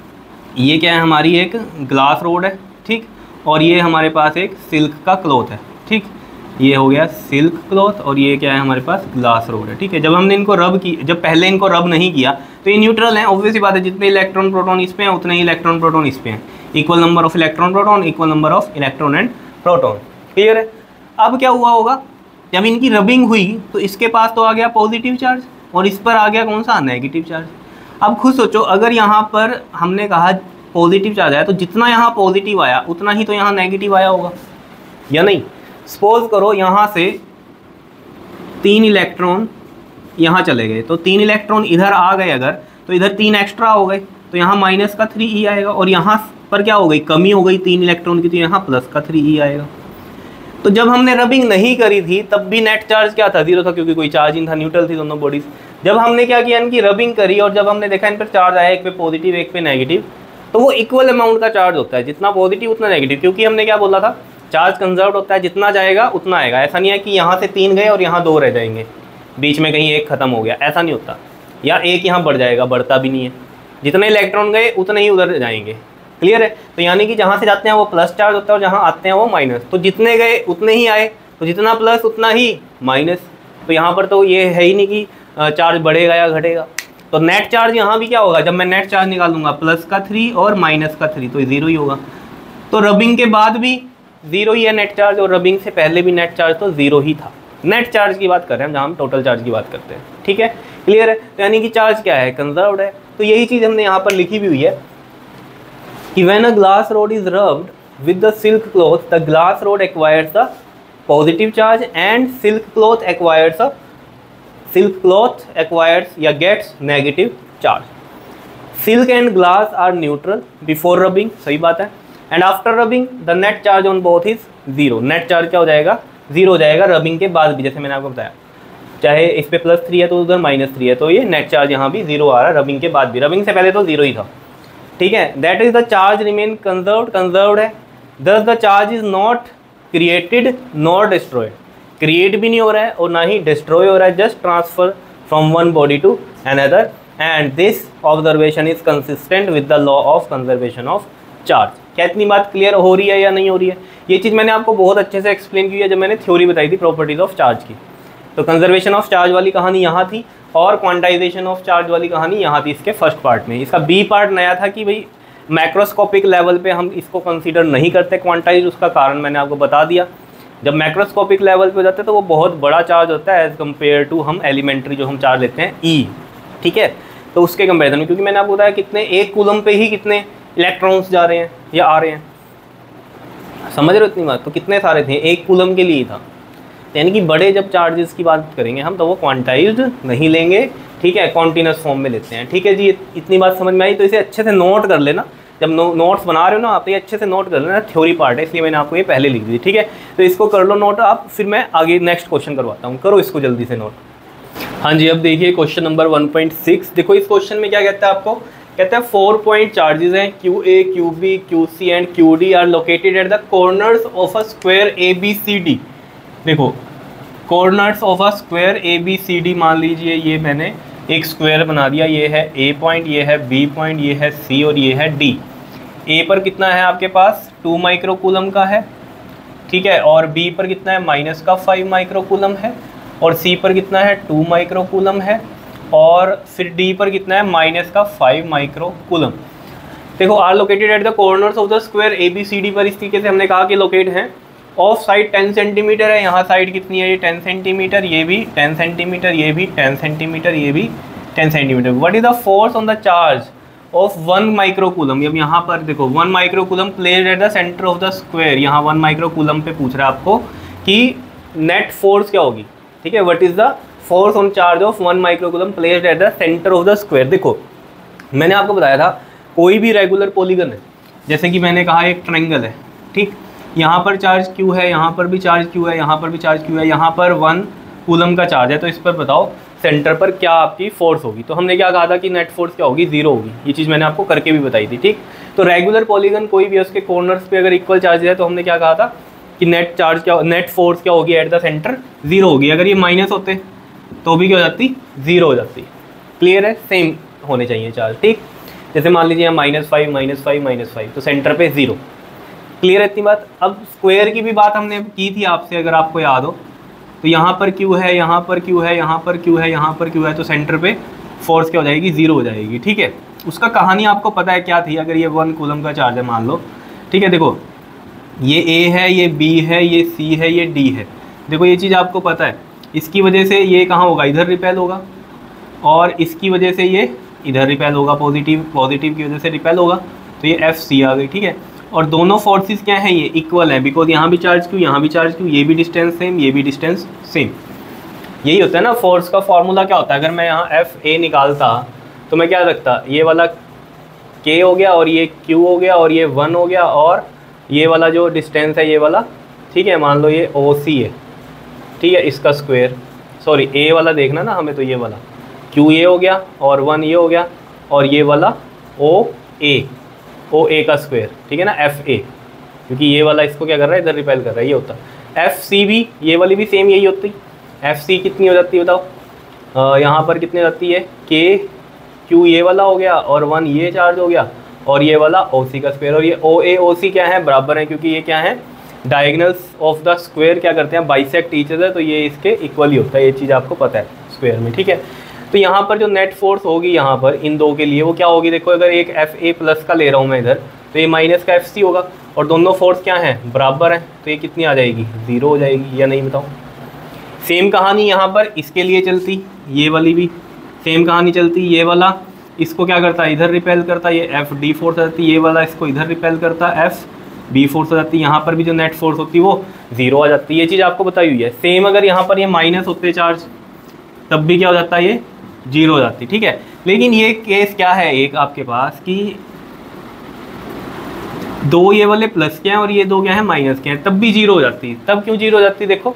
ये क्या है, हमारी एक ग्लास रोड है, ठीक, और ये हमारे पास एक सिल्क का क्लॉथ है, ठीक, ये हो गया सिल्क क्लॉथ और ये क्या है हमारे पास ग्लास रोड है, ठीक है। जब हमने इनको रब की, जब पहले इनको रब नहीं किया तो ये न्यूट्रल है, ऑब्वियसली बात है, जितने इलेक्ट्रॉन प्रोटॉन इस पे हैं उतने ही इलेक्ट्रॉन प्रोटॉन इस पे हैं, equal number of electron proton equal number of electron and proton. Clear है। अब क्या हुआ होगा, जब इनकी रबिंग हुई तो इसके पास तो आ गया पॉजिटिव चार्ज और इस पर आ गया कौन सा, नेगेटिव चार्ज। अब खुद सोचो अगर यहाँ पर हमने कहा पॉजिटिव चार्ज आया तो जितना यहाँ पॉजिटिव आया उतना ही तो यहाँ नेगेटिव आया होगा या नहीं। सपोज करो यहाँ से तीन इलेक्ट्रॉन यहाँ चले गए तो तीन इलेक्ट्रॉन इधर आ गए अगर, तो इधर तीन एक्स्ट्रा हो गए तो यहाँ माइनस का थ्री ई आएगा, और यहाँ पर क्या हो गई, कमी हो गई तीन इलेक्ट्रॉन की, तो यहाँ प्लस का थ्री ई आएगा। तो जब हमने रबिंग नहीं करी थी तब भी नेट चार्ज क्या था, जीरो था, क्योंकि कोई चार्ज नहीं था, न्यूट्रल थी दोनों बॉडीज। जब हमने क्या किया, इनकी रबिंग करी और जब हमने देखा इन पर चार्ज आया, एक पे पॉजिटिव एक पे नेगेटिव, तो वो इक्वल अमाउंट का चार्ज होता है, जितना पॉजिटिव उतना नेगेटिव, क्योंकि हमने क्या बोला था चार्ज कंजर्व होता है, जितना जाएगा उतना आएगा। ऐसा नहीं है कि यहाँ से तीन गए और यहाँ दो रह जाएंगे, बीच में कहीं एक खत्म हो गया, ऐसा नहीं होता। या एक यहाँ बढ़ जाएगा, बढ़ता भी नहीं है, जितने इलेक्ट्रॉन गए उतने ही उधर जाएंगे। क्लियर है? तो यानी कि जहाँ से जाते हैं वो प्लस चार्ज होता है और जहाँ आते हैं वो माइनस। तो जितने गए उतने ही आए, तो जितना प्लस उतना ही माइनस। तो यहाँ पर तो ये है ही नहीं कि चार्ज बढ़ेगा या घटेगा। तो नेट चार्ज यहाँ भी क्या होगा, जब मैं नेट चार्ज निकालूंगा प्लस का थ्री और माइनस का थ्री, तो ज़ीरो ही होगा। तो रबिंग के बाद भी ज़ीरो ही है नेट चार्ज, और रबिंग से पहले भी नेट चार्ज तो ज़ीरो ही था। नेट चार्ज की बात कर रहे हैं हम, जहाँ हम टोटल चार्ज की बात करते हैं। ठीक है, क्लियर है? तो यानी कि चार्ज क्या है, कंजर्व्ड है। तो यही चीज़ हमने यहाँ पर लिखी भी हुई है कि when a glass rod is rubbed with the silk cloth, the glass rod acquires the positive charge and silk cloth acquires a silk cloth acquires या gets negative charge. Silk and glass are neutral before rubbing, सही बात है। And after rubbing the net charge on both is zero. Net charge क्या हो जाएगा, zero हो जाएगा rubbing के बाद भी। जैसे मैंने आपको बताया, चाहे इस पे प्लस थ्री है तो उधर माइनस थ्री है, तो ये नेट चार्ज यहाँ भी जीरो आ रहा है रबिंग के बाद भी। रबिंग से पहले तो जीरो ही था। ठीक है, that is the charge remain conserved, conserved है। Thus the charge is not created not destroyed, create भी नहीं हो रहा है और ना ही डिस्ट्रॉय हो रहा है, just transfer from one body to another. And this observation is consistent with the law of conservation of charge. क्या इतनी बात क्लियर हो रही है या नहीं हो रही है? ये चीज़ मैंने आपको बहुत अच्छे से एक्सप्लेन की है जब मैंने थ्योरी बताई थी प्रॉपर्टीज ऑफ चार्ज की। तो कंजर्वेशन ऑफ चार्ज वाली कहानी यहाँ थी और क्वांटाइजेशन ऑफ चार्ज वाली कहानी यहाँ थी इसके फर्स्ट पार्ट में। इसका बी पार्ट नया था कि भाई मैक्रोस्कोपिक लेवल पे हम इसको कंसीडर नहीं करते क्वांटाइज। उसका कारण मैंने आपको बता दिया। जब मैक्रोस्कोपिक लेवल पे हो जाते हैं तो वो बहुत बड़ा चार्ज होता है एज़ कम्पेयर टू हम एलिमेंट्री जो हम चार्ज लेते हैं ई। ठीक है, तो उसके कंपेरिजन में, क्योंकि मैंने आपको बताया कितने एक कूलम पे ही कितने इलेक्ट्रॉन्स जा रहे हैं या आ रहे हैं, समझ रहे हो इतनी बात? तो कितने सारे थे, एक कूलम के लिए ही था। यानी कि बड़े जब चार्जेस की बात करेंगे हम तो वो क्वांटाइज्ड नहीं लेंगे। ठीक है, कॉन्टिन्यूस फॉर्म में लेते हैं। ठीक है जी, इतनी बात समझ में आई? तो इसे अच्छे से नोट कर लेना, जब नो, नोट्स बना रहे हो ना आप, ये अच्छे से नोट कर लेना। थ्योरी पार्ट है इसलिए मैंने आपको ये पहले लिख दी। ठीक है, तो इसको कर लो नोट आप, फिर मैं आगे नेक्स्ट क्वेश्चन करवाता हूँ। करो इसको जल्दी से नोट। हाँ जी, अब देखिए question number one point six. देखो इस क्वेश्चन में क्या कहता है आपको, कहता है फोर पॉइंट चार्जेस हैं q A, q B, q C and q D are located at the corners of a square A B C D. देखो corners of a square A B C D, मान लीजिए ये मैंने एक square बना दिया। ये है ए पॉइंट, ये है बी पॉइंट, ये है सी और ये है डी। ए पर कितना है आपके पास, टू माइक्रोकूलम का है। ठीक है, और बी पर कितना है, माइनस का फाइव माइक्रोकूलम है। और सी पर कितना है, टू माइक्रोकूलम है। और फिर डी पर कितना है, माइनस का फाइव माइक्रोकूलम। देखो are located at the corners of the square A B C D पर इस तरीके से हमने कहा कि लोकेट हैं। ऑफ साइड टेन सेंटीमीटर है, यहाँ साइड कितनी है, ये टेन सेंटीमीटर, ये भी टेन सेंटीमीटर, ये भी टेन सेंटीमीटर, ये भी ten centimetre. What is the force on the charge of one microcoulomb? अब यहाँ पर देखो one microcoulomb placed at the centre of the square. यहाँ वन माइक्रोकूलम पे पूछ रहा है आपको कि नेट फोर्स क्या होगी। ठीक है, what is the force on charge of one microcoulomb placed at the centre of the square. देखो मैंने आपको बताया था कोई भी रेगुलर पॉलीगन है, जैसे कि मैंने कहा एक ट्रायंगल है। ठीक, यहाँ पर चार्ज क्यू है, यहाँ पर भी चार्ज क्यू है, यहाँ पर भी चार्ज क्यू है, यहाँ पर वन कूलम का चार्ज है। तो इस पर बताओ सेंटर पर क्या आपकी फोर्स होगी। तो हमने क्या कहा था कि नेट फोर्स क्या होगी, जीरो होगी। ये चीज़ मैंने आपको करके भी बताई थी। ठीक, तो रेगुलर पॉलीगन कोई भी उसके कॉर्नर्स पे अगर इक्वल चार्ज है तो हमने क्या कहा था कि नेट चार्ज क्या, नेट फोर्स क्या होगी एट द सेंटर, जीरो होगी। अगर ये माइनस होते तो भी क्या हो जाती, जीरो हो जाती। क्लियर है, सेम होने चाहिए चार्ज। ठीक, जैसे मान लीजिए यहाँ minus five minus five minus five, तो सेंटर पे जीरो। क्लियर है इतनी बात? अब स्क्वायर की भी बात हमने की थी आपसे, अगर आपको याद हो तो यहाँ पर क्यू है, यहाँ पर क्यू है, यहाँ पर क्यू है, यहाँ पर क्यू है, तो सेंटर पे फोर्स क्या हो जाएगी, जीरो हो जाएगी। ठीक है, उसका कहानी आपको पता है क्या थी। अगर ये वन कूलम का चार्ज है मान लो, ठीक है, देखो ये ए है, ये बी है, ये सी है, ये डी है। देखो ये चीज़ आपको पता है, इसकी वजह से ये कहाँ होगा, इधर रिपेल होगा, और इसकी वजह से ये इधर रिपेल होगा, पॉजिटिव पॉजिटिव की वजह से रिपेल होगा। तो ये एफ सी आ गई। ठीक है, और दोनों फोर्सेस क्या हैं, ये इक्वल है, बिकॉज यहाँ भी चार्ज क्यू, यहाँ भी चार्ज क्यू, ये भी डिस्टेंस सेम, ये भी डिस्टेंस सेम। यही होता है ना फोर्स का फॉर्मूला। क्या होता है, अगर मैं यहाँ एफ ए निकालता तो मैं क्या रखता, ये वाला के हो गया और ये क्यू हो गया और ये वन हो गया, और ये वाला जो डिस्टेंस है ये वाला, ठीक है, मान लो ये ओ सी है। ठीक है, इसका स्क्वायर, सॉरी ए वाला देखना ना हमें, तो ये वाला क्यू ये हो गया और वन ये हो गया, और ये वाला ओ ए, ओ ए का स्क्वायर। ठीक है ना, एफ ए। क्योंकि ये वाला इसको क्या कर रहा है, इधर रिपेल कर रहा है, ये होता है। एफ सी भी, ये वाली भी सेम यही होती है। एफ सी कितनी हो जाती है बताओ, यहाँ पर कितनी हो जाती है, के क्यू ये वाला हो गया और वन ये चार्ज हो गया और ये वाला ओ सी का स्क्वायर, और ये ओ ए ओ सी क्या है, बराबर है, क्योंकि ये क्या है, डायगनल्स ऑफ द स्क्वायर क्या करते हैं, बाइसेक्ट ईच अदर, तो ये इसके इक्वल ही होता है, ये चीज़ आपको पता है स्क्वायर में, ठीक है। तो यहाँ पर जो नेट फोर्स होगी यहाँ पर इन दो के लिए वो क्या होगी, देखो अगर एक एफ ए प्लस का ले रहा हूँ मैं इधर, तो ये माइनस का एफ सी होगा, और दोनों फोर्स क्या हैं, बराबर हैं, तो ये कितनी आ जाएगी, ज़ीरो हो जाएगी, या नहीं बताओ। सेम कहानी यहाँ पर इसके लिए चलती, ये वाली भी सेम कहानी चलती, ये वाला इसको क्या करता है, इधर रिपेल करता है, ये एफ डी फोर्स हो जाती है, ये वाला इसको इधर रिपेल करता है, एफ बी फोर्स हो जाती है, यहाँ पर भी जो नेट फोर्स होती है वो जीरो आ जाती है, ये चीज़ आपको बताई हुई है। सेम अगर यहाँ पर ये माइनस होते चार्ज तब भी क्या हो जाता है, ये जीरो हो जाती है, ठीक है। लेकिन ये केस क्या है एक आपके पास कि दो ये वाले प्लस के हैं और ये दो क्या है, माइनस के हैं, तब भी जीरो हो जाती है। तब क्यों जीरो हो जाती है, देखो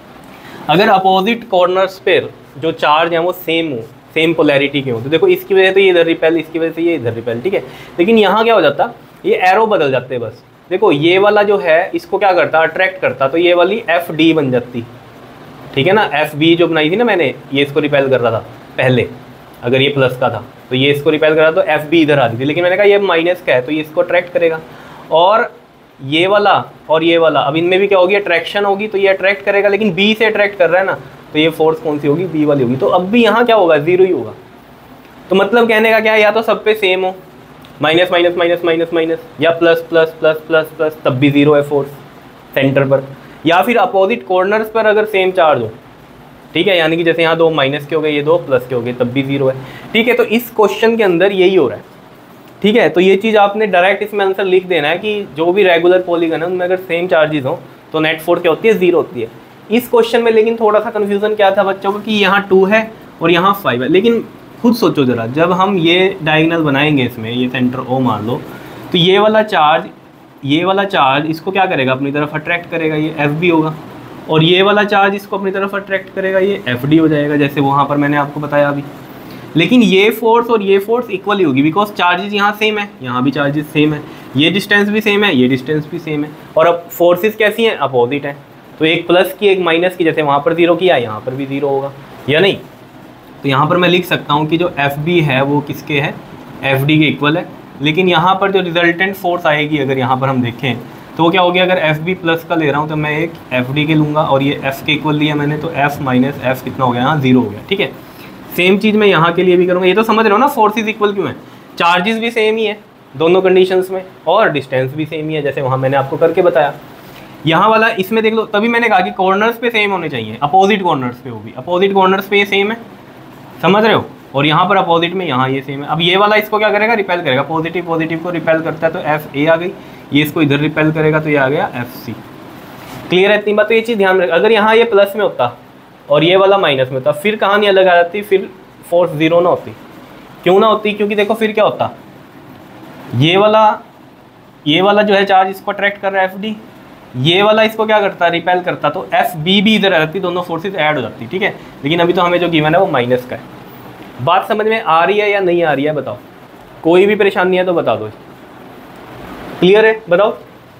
अगर अपोजिट कॉर्नर्स पर जो चार्ज हैं वो सेम हो, सेम पोलैरिटी के हो, तो देखो इसकी वजह से ये इधर रिपेल, इसकी वजह से ये इधर रिपेल, ठीक है। लेकिन यहाँ क्या हो जाता, ये एरो बदल जाते हैं बस। देखो ये वाला जो है इसको क्या करता, अट्रैक्ट करता, तो ये वाली एफ डी बन जाती, ठीक है ना। एफ बी जो बनाई थी ना मैंने, ये इसको रिपेल कर रहा था पहले, अगर ये प्लस का था तो ये इसको रिपेल कर रहा था, तो एफ बी इधर आती थी, लेकिन मैंने कहा ये माइनस का है तो ये इसको अट्रैक्ट करेगा। और ये वाला और ये वाला, अब इनमें भी क्या होगी, अट्रैक्शन होगी, तो ये अट्रैक्ट करेगा, लेकिन बी से अट्रैक्ट कर रहा है ना, तो ये फोर्स कौन सी होगी, बी वाली होगी, तो अब भी यहाँ क्या होगा, जीरो ही होगा। तो मतलब कहने का क्या है, या तो सब पे सेम हो, minus minus minus minus minus, या plus plus plus plus plus, तब भी जीरो है फोर्स सेंटर पर, या फिर अपोजिट कॉर्नर्स पर अगर सेम चार्ज हो, ठीक है, यानी कि जैसे यहाँ दो माइनस के हो गए, ये दो प्लस के हो गए, तब भी जीरो है, ठीक है। तो इस क्वेश्चन के अंदर यही हो रहा है, ठीक है। तो ये चीज़ आपने डायरेक्ट इसमें आंसर लिख देना है कि जो भी रेगुलर पॉलीगन है उनमें अगर सेम चार्जेस हो तो नेट फोर्स क्या होती है, जीरो होती है। इस क्वेश्चन में लेकिन थोड़ा सा कन्फ्यूजन क्या था बच्चों को कि यहाँ टू है और यहाँ फाइव है, लेकिन खुद सोचो ज़रा, जब हम ये डायगोनल बनाएंगे इसमें, ये सेंटर ओ मान लो, तो ये वाला चार्ज ये वाला चार्ज इसको क्या करेगा, अपनी तरफ अट्रैक्ट करेगा, ये एफ बी होगा, और ये वाला चार्ज इसको अपनी तरफ अट्रैक्ट करेगा, ये एफ डी हो जाएगा, जैसे वहाँ पर मैंने आपको बताया अभी। लेकिन ये फोर्स और ये फोर्स इक्वली होगी, बिकॉज चार्जेस यहाँ सेम है, यहाँ भी चार्जेस सेम है, ये डिस्टेंस भी सेम है, ये डिस्टेंस भी सेम है, और अब फोर्सेस कैसी हैं, अपोजिट हैं, तो एक प्लस की एक माइनस की, जैसे वहाँ पर जीरो किया यहाँ पर भी जीरो होगा, या नहीं। तो यहाँ पर मैं लिख सकता हूँ कि जो एफ बी है वो किसके है, एफ डी के इक्वल है। लेकिन यहाँ पर जो रिजल्टेंट फोर्स आएगी, अगर यहाँ पर हम देखें तो वो क्या हो गया, अगर एफ बी प्लस का ले रहा हूँ तो मैं एक एफ डी के लूँगा, और ये एफ के इक्वल लिया मैंने, तो एफ माइनस एफ कितना हो गया, यहाँ जीरो हो गया, ठीक है। सेम चीज़ मैं यहाँ के लिए भी करूँगा, ये तो समझ रहे हो ना, फोर्सेस इक्वल क्यों है, चार्जेस भी सेम ही है दोनों कंडीशंस में, और डिस्टेंस भी सेम ही है, जैसे वहाँ मैंने आपको करके बताया। यहाँ वाला इसमें देख लो, तभी मैंने कहा कि कॉर्नर्स पे सेम होने चाहिए, अपोजिट कॉर्नर्स पे होगी, अपोजिट कॉर्नर्स पे ये सेम है, समझ रहे हो, और यहाँ पर अपोजिट में यहाँ ये सेम है। अब ये वाला इसको क्या करेगा, रिपेल करेगा, पॉजिटिव पॉजिटिव को रिपेल करता है, तो एफ ए आ गई, ये इसको इधर रिपेल करेगा, तो ये आ गया एफ सी। क्लियर है इतनी बात, तो ये चीज़ ध्यान रख, अगर यहाँ ये प्लस में होता और ये वाला माइनस में होता, फिर कहानी अलग आ जाती, फिर फोर्स जीरो ना होती। क्यों ना होती, क्योंकि देखो फिर क्या होता, ये वाला ये वाला जो है चार्ज इसको अट्रैक्ट कर रहा है एफ डी, ये वाला इसको क्या करता है, रिपेल करता, तो एफ बी भी इधर आ जाती, दोनों फोर्सेस ऐड हो जाती, ठीक है। लेकिन अभी तो हमें जो गिवन है वो माइनस का है। बात समझ में आ रही है या नहीं आ रही है, बताओ, कोई भी परेशानी है तो बता दो। क्लियर है, बताओ,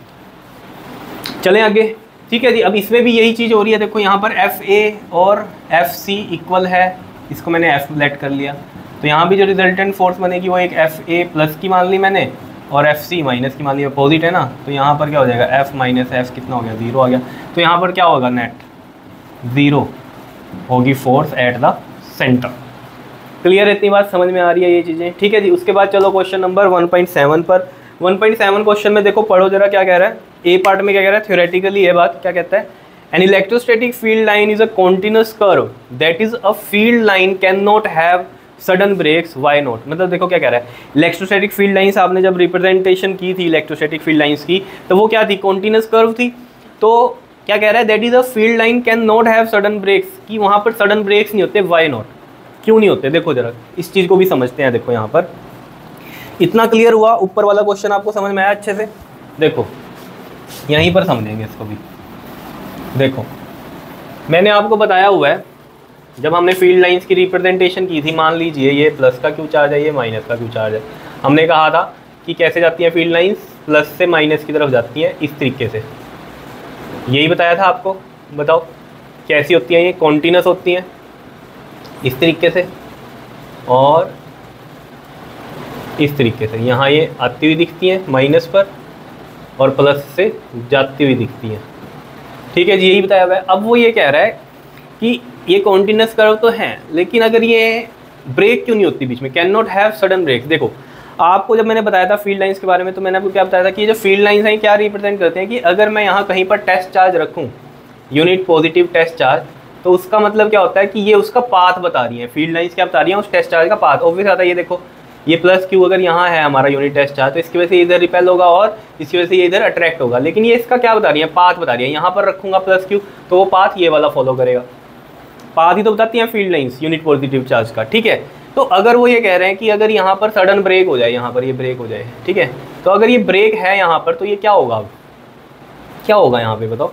चलें आगे, ठीक है जी। अब इसमें भी यही चीज़ हो रही है, देखो यहाँ पर एफ ए और एफ सी इक्वल है, इसको मैंने एफ लेट कर लिया, तो यहाँ भी जो रिजल्टेंट फोर्स बनेगी वो एक एफ ए प्लस की मान ली मैंने, और एफ सी माइनस की मान ली, अपोजिट है ना, तो यहाँ पर क्या हो जाएगा, एफ माइनस एफ कितना हो गया, जीरो आ गया, तो यहाँ पर क्या होगा, नेट ज़ीरो होगी force at the centre. Clear, इतनी बात समझ में आ रही है ये चीज़ें, ठीक है जी। उसके बाद चलो question number one point seven पर। वन पॉइंट सेवन क्वेश्चन में देखो, पढ़ो जरा क्या कह रहा है, ए पार्ट में क्या कह रहा है, थ्योरेटिकली ये बात क्या कहता है, an electrostatic field line is a continuous curve that is a field line can not have sudden breaks, why not. मतलब देखो क्या कह रहा है, इलेक्ट्रोस्टैटिक फील्ड लाइंस आपने जब रिप्रेजेंटेशन की थी इलेक्ट्रोस्टैटिक फील्ड लाइंस की, तो वो क्या थी, कॉन्टिन्यूस कर्व थी। तो क्या कह रहा है, that is a field line can not have sudden breaks, कि वहाँ पर सडन ब्रेक्स नहीं होते, वाई नॉट, क्यों नहीं होते। देखो जरा इस चीज़ को भी समझते हैं, देखो यहाँ पर इतना क्लियर हुआ, ऊपर वाला क्वेश्चन आपको समझ में आया अच्छे से, देखो यहीं पर समझेंगे इसको भी। देखो मैंने आपको बताया हुआ है, जब हमने फील्ड लाइंस की रिप्रेजेंटेशन की थी, मान लीजिए ये प्लस का क्यू चार्ज है, ये माइनस का क्यू चार्ज है, हमने कहा था कि कैसे जाती है फील्ड लाइंस, प्लस से माइनस की तरफ जाती हैं इस तरीके से, यही बताया था आपको। बताओ कैसी होती हैं ये? कॉन्टिन्यूस होती हैं इस तरीके से और इस तरीके से, यहाँ ये आती हुई दिखती हैं माइनस पर और प्लस से जाती हुई दिखती हैं, ठीक है जी, यही बताया हुआ है। अब वो ये कह रहा है कि ये कॉन्टिन्यूस कर्व तो है, लेकिन अगर ये ब्रेक क्यों नहीं होती बीच में, can not have sudden break. देखो आपको जब मैंने बताया था फील्ड लाइंस के बारे में, तो मैंने आपको क्या बताया था कि ये जो फील्ड लाइंस हैं क्या रिप्रेजेंट करते हैं कि अगर मैं यहाँ कहीं पर टेस्ट चार्ज रखूँ, यूनिट पॉजिटिव टेस्ट चार्ज, तो उसका मतलब क्या होता है कि ये उसका पाथ बता रही है। फील्ड लाइंस क्या बता रही है? उस टेस्ट चार्ज का पाथ। ऑब्वियस आता है, ये देखो ये प्लस क्यू अगर यहाँ है हमारा यूनिट टेस्ट चार्ज, तो इसकी वजह से इधर रिपेल होगा और इसकी वजह से ये इधर अट्रैक्ट होगा, लेकिन ये इसका क्या बता रही है? पाथ बता रही है। यहाँ पर रखूँगा प्लस क्यू तो वो पाथ ये वाला फॉलो करेगा, पाथ ही तो बताती हैं field lines unit positive charge का, ठीक है। तो अगर वो ये कह रहे हैं कि अगर यहाँ पर सडन ब्रेक हो जाए, यहाँ पर ये ब्रेक हो जाए, ठीक है, तो अगर ये ब्रेक है यहाँ पर तो ये क्या होगा? अब क्या होगा यहाँ पे बताओ?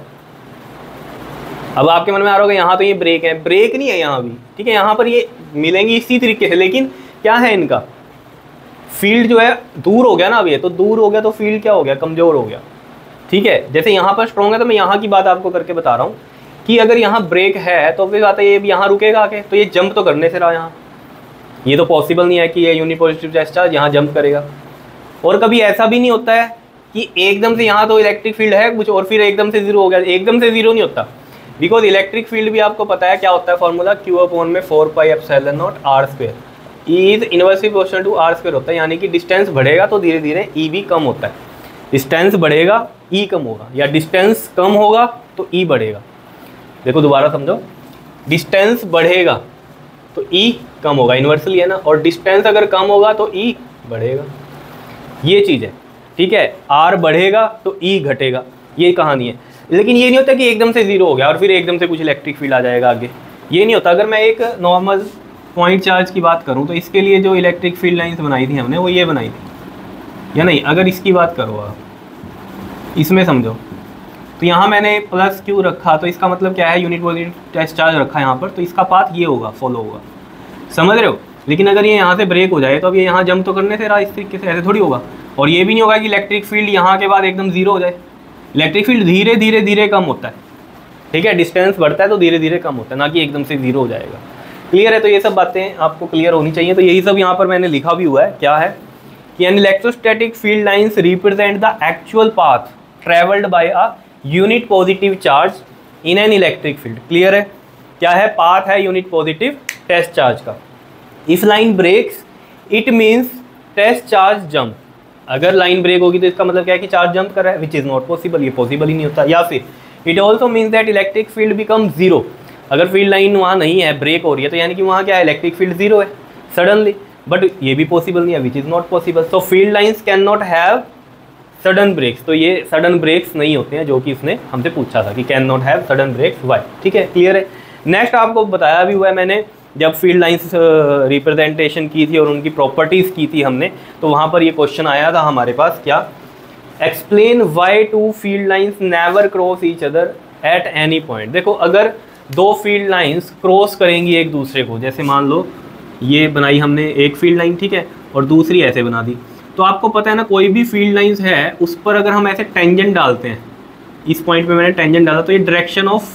अब आपके मन में आ रहा होगा यहाँ तो ये ब्रेक है, ब्रेक नहीं है यहाँ भी, ठीक है, यहाँ पर ये मिलेंगी इसी तरीके से, लेकिन क्या है इनका फील्ड जो है दूर हो गया ना। अब ये तो दूर हो गया तो फील्ड क्या हो गया? कमज़ोर हो गया, ठीक है। जैसे यहाँ पर स्ट्रॉन्ग है तो मैं यहाँ की बात आपको करके बता रहा हूँ कि अगर यहाँ ब्रेक है तो फिर आता है ये यहाँ रुकेगा आके, तो ये जंप तो करने से रहा यहाँ, ये तो पॉसिबल नहीं है कि ये यूनिट पॉजिटिव टेस्ट चार्ज यहाँ जंप करेगा। और कभी ऐसा भी नहीं होता है कि एकदम से यहाँ तो इलेक्ट्रिक फील्ड है कुछ और फिर एकदम से जीरो हो गया, एकदम से जीरो नहीं होता, बिकॉज इलेक्ट्रिक फील्ड भी आपको पता है क्या होता है फॉर्मूला, क्यू अपॉन में four pi epsilon naught r square, E is inversely proportional to r square होता है, यानी कि डिस्टेंस बढ़ेगा तो धीरे धीरे ई भी कम होता है। डिस्टेंस बढ़ेगा ई कम होगा, या डिस्टेंस कम होगा तो ई बढ़ेगा। देखो दोबारा समझो, डिस्टेंस बढ़ेगा तो ई कम होगा, इन्वर्सली है ना, और डिस्टेंस अगर कम होगा तो ई बढ़ेगा, ये चीज़ है, ठीक है। आर बढ़ेगा तो ई घटेगा, ये कहानी है। लेकिन ये नहीं होता कि एकदम से जीरो हो गया और फिर एकदम से कुछ इलेक्ट्रिक फील्ड आ जाएगा आगे, ये नहीं होता। अगर मैं एक नॉर्मल पॉइंट चार्ज की बात करूँ तो इसके लिए जो इलेक्ट्रिक फील्ड लाइन्स बनाई थी हमने वो ये बनाई थी, या नहीं? अगर इसकी बात करो आप, इसमें समझो, तो यहाँ मैंने प्लस क्यू रखा तो इसका मतलब क्या है? यूनिट पॉजिटिव टेस्ट चार्ज रखा यहाँ पर, तो इसका पाथ ये होगा, फॉलो होगा, समझ रहे हो। लेकिन अगर ये यहाँ से ब्रेक हो जाए तो अब ये यहाँ जंप तो करने से रहा इस तरीके से, ऐसे थोड़ी होगा। और ये भी नहीं होगा कि इलेक्ट्रिक फील्ड यहाँ के बाद एकदम जीरो हो जाए, इलेक्ट्रिक फील्ड धीरे धीरे धीरे कम होता है, ठीक है, डिस्टेंस बढ़ता है तो धीरे धीरे कम होता है, ना कि एकदम से जीरो हो जाएगा। क्लियर है? तो ये सब बातें आपको क्लियर होनी चाहिए। तो यही सब यहाँ पर मैंने लिखा भी हुआ है, क्या है कि an electrostatic field lines represent the actual path travelled by a unit positive charge in an electric field. Clear है? क्या है? पाथ है यूनिट पॉजिटिव टेस्ट चार्ज का। If line breaks it means test charge jump. अगर line break होगी तो इसका मतलब क्या है कि चार्ज जंप कर रहा है, विच इज़ नॉट पॉसिबल, ये पॉसिबल ही नहीं होता। या फिर it also means that electric field become zero. अगर फील्ड लाइन वहाँ नहीं है, ब्रेक हो रही है, तो यानी कि वहाँ क्या है? इलेक्ट्रिक फील्ड जीरो है सडनली, बट ये भी पॉसिबल नहीं है, which is not possible. So field lines can not have sudden breaks. तो ये सडन ब्रेक्स नहीं होते हैं, जो कि इसने हमसे पूछा था कि can not have sudden breaks why. ठीक है, क्लियर है। नेक्स्ट आपको बताया भी हुआ है मैंने, जब फील्ड लाइंस रिप्रेजेंटेशन की थी और उनकी प्रॉपर्टीज़ की थी हमने, तो वहाँ पर ये क्वेश्चन आया था हमारे पास, क्या? Explain why two field lines never cross each other at any point. देखो, अगर दो फील्ड लाइंस क्रॉस करेंगी एक दूसरे को, जैसे मान लो ये बनाई हमने एक फील्ड लाइन, ठीक है, और दूसरी ऐसे बना दी, तो आपको पता है ना, कोई भी फील्ड लाइंस है उस पर अगर हम ऐसे टेंजेंट डालते हैं, इस पॉइंट पे मैंने टेंजेंट डाला, तो ये direction of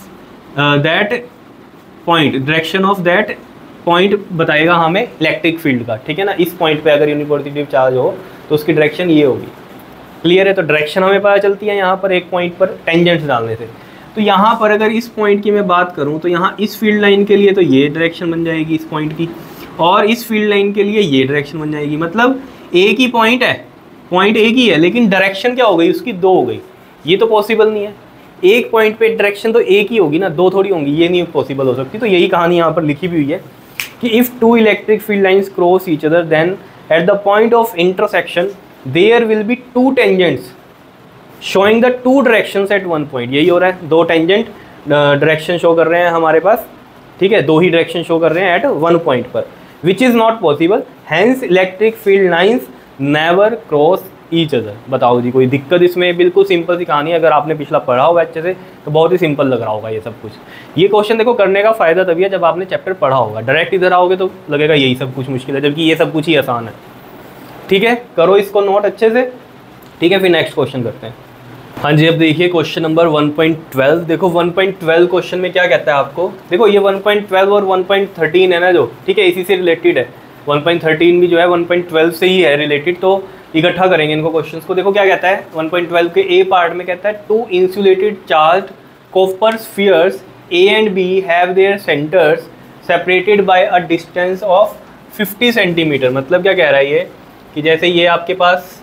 that point direction of that point बताएगा हमें इलेक्ट्रिक फील्ड का। ठीक है ना, इस पॉइंट पे अगर यूनिपॉजिटिव चार्ज हो तो उसकी डायरेक्शन ये होगी। क्लियर है? तो डायरेक्शन हमें पता चलती है यहाँ पर एक पॉइंट पर टेंजेंट्स डालने से। तो यहाँ पर अगर इस पॉइंट की मैं बात करूँ तो यहाँ इस फील्ड लाइन के लिए तो ये डायरेक्शन बन जाएगी इस पॉइंट की, और इस फील्ड लाइन के लिए ये डायरेक्शन बन जाएगी। मतलब एक ही पॉइंट है, पॉइंट एक ही है, लेकिन डायरेक्शन क्या हो गई उसकी? दो हो गई। ये तो पॉसिबल नहीं है, एक पॉइंट पे डायरेक्शन तो एक ही होगी ना, दो थोड़ी होंगी, ये नहीं पॉसिबल हो सकती। तो यही कहानी यहाँ पर लिखी भी हुई है कि if two electric field lines cross each other then at the point of intersection there will be two tangents showing the two directions at one point. यही हो रहा है, दो टेंजेंट डायरेक्शन शो कर रहे हैं हमारे पास, ठीक है, दो ही डायरेक्शन शो कर रहे हैं एट वन पॉइंट पर, which is not possible, hence electric field lines never cross each other. बताओ जी, कोई दिक्कत इसमें? बिल्कुल सिंपल सी कहानी है। अगर आपने पिछला पढ़ा होगा अच्छे से तो बहुत ही सिंपल लग रहा होगा ये सब कुछ। ये क्वेश्चन देखो करने का फ़ायदा तभी है जब आपने चैप्टर पढ़ा होगा। डायरेक्ट इधर आओगे तो लगेगा यही सब कुछ मुश्किल है, जबकि ये सब कुछ ही आसान है। ठीक है, करो इसको नोट अच्छे से। ठीक है, फिर नेक्स्ट क्वेश्चन करते हैं। हाँ जी, अब देखिए question number one point twelve. देखो वन पॉइंट ट्वेल्व क्वेश्चन में क्या कहता है आपको, देखो ये वन पॉइंट ट्वेल्व और वन पॉइंट थर्टीन है ना जो, ठीक है, इसी से रिलेटेड है। वन पॉइंट थर्टीन भी जो है वन पॉइंट ट्वेल्व से ही है रिलेटेड, तो इकट्ठा करेंगे इनको क्वेश्चंस को। देखो क्या कहता है वन पॉइंट ट्वेल्व के ए पार्ट में, कहता है two insulated charged copper spheres A and B have their centres separated by a distance of fifty centimetre. मतलब क्या कह रहा है ये कि जैसे ये आपके पास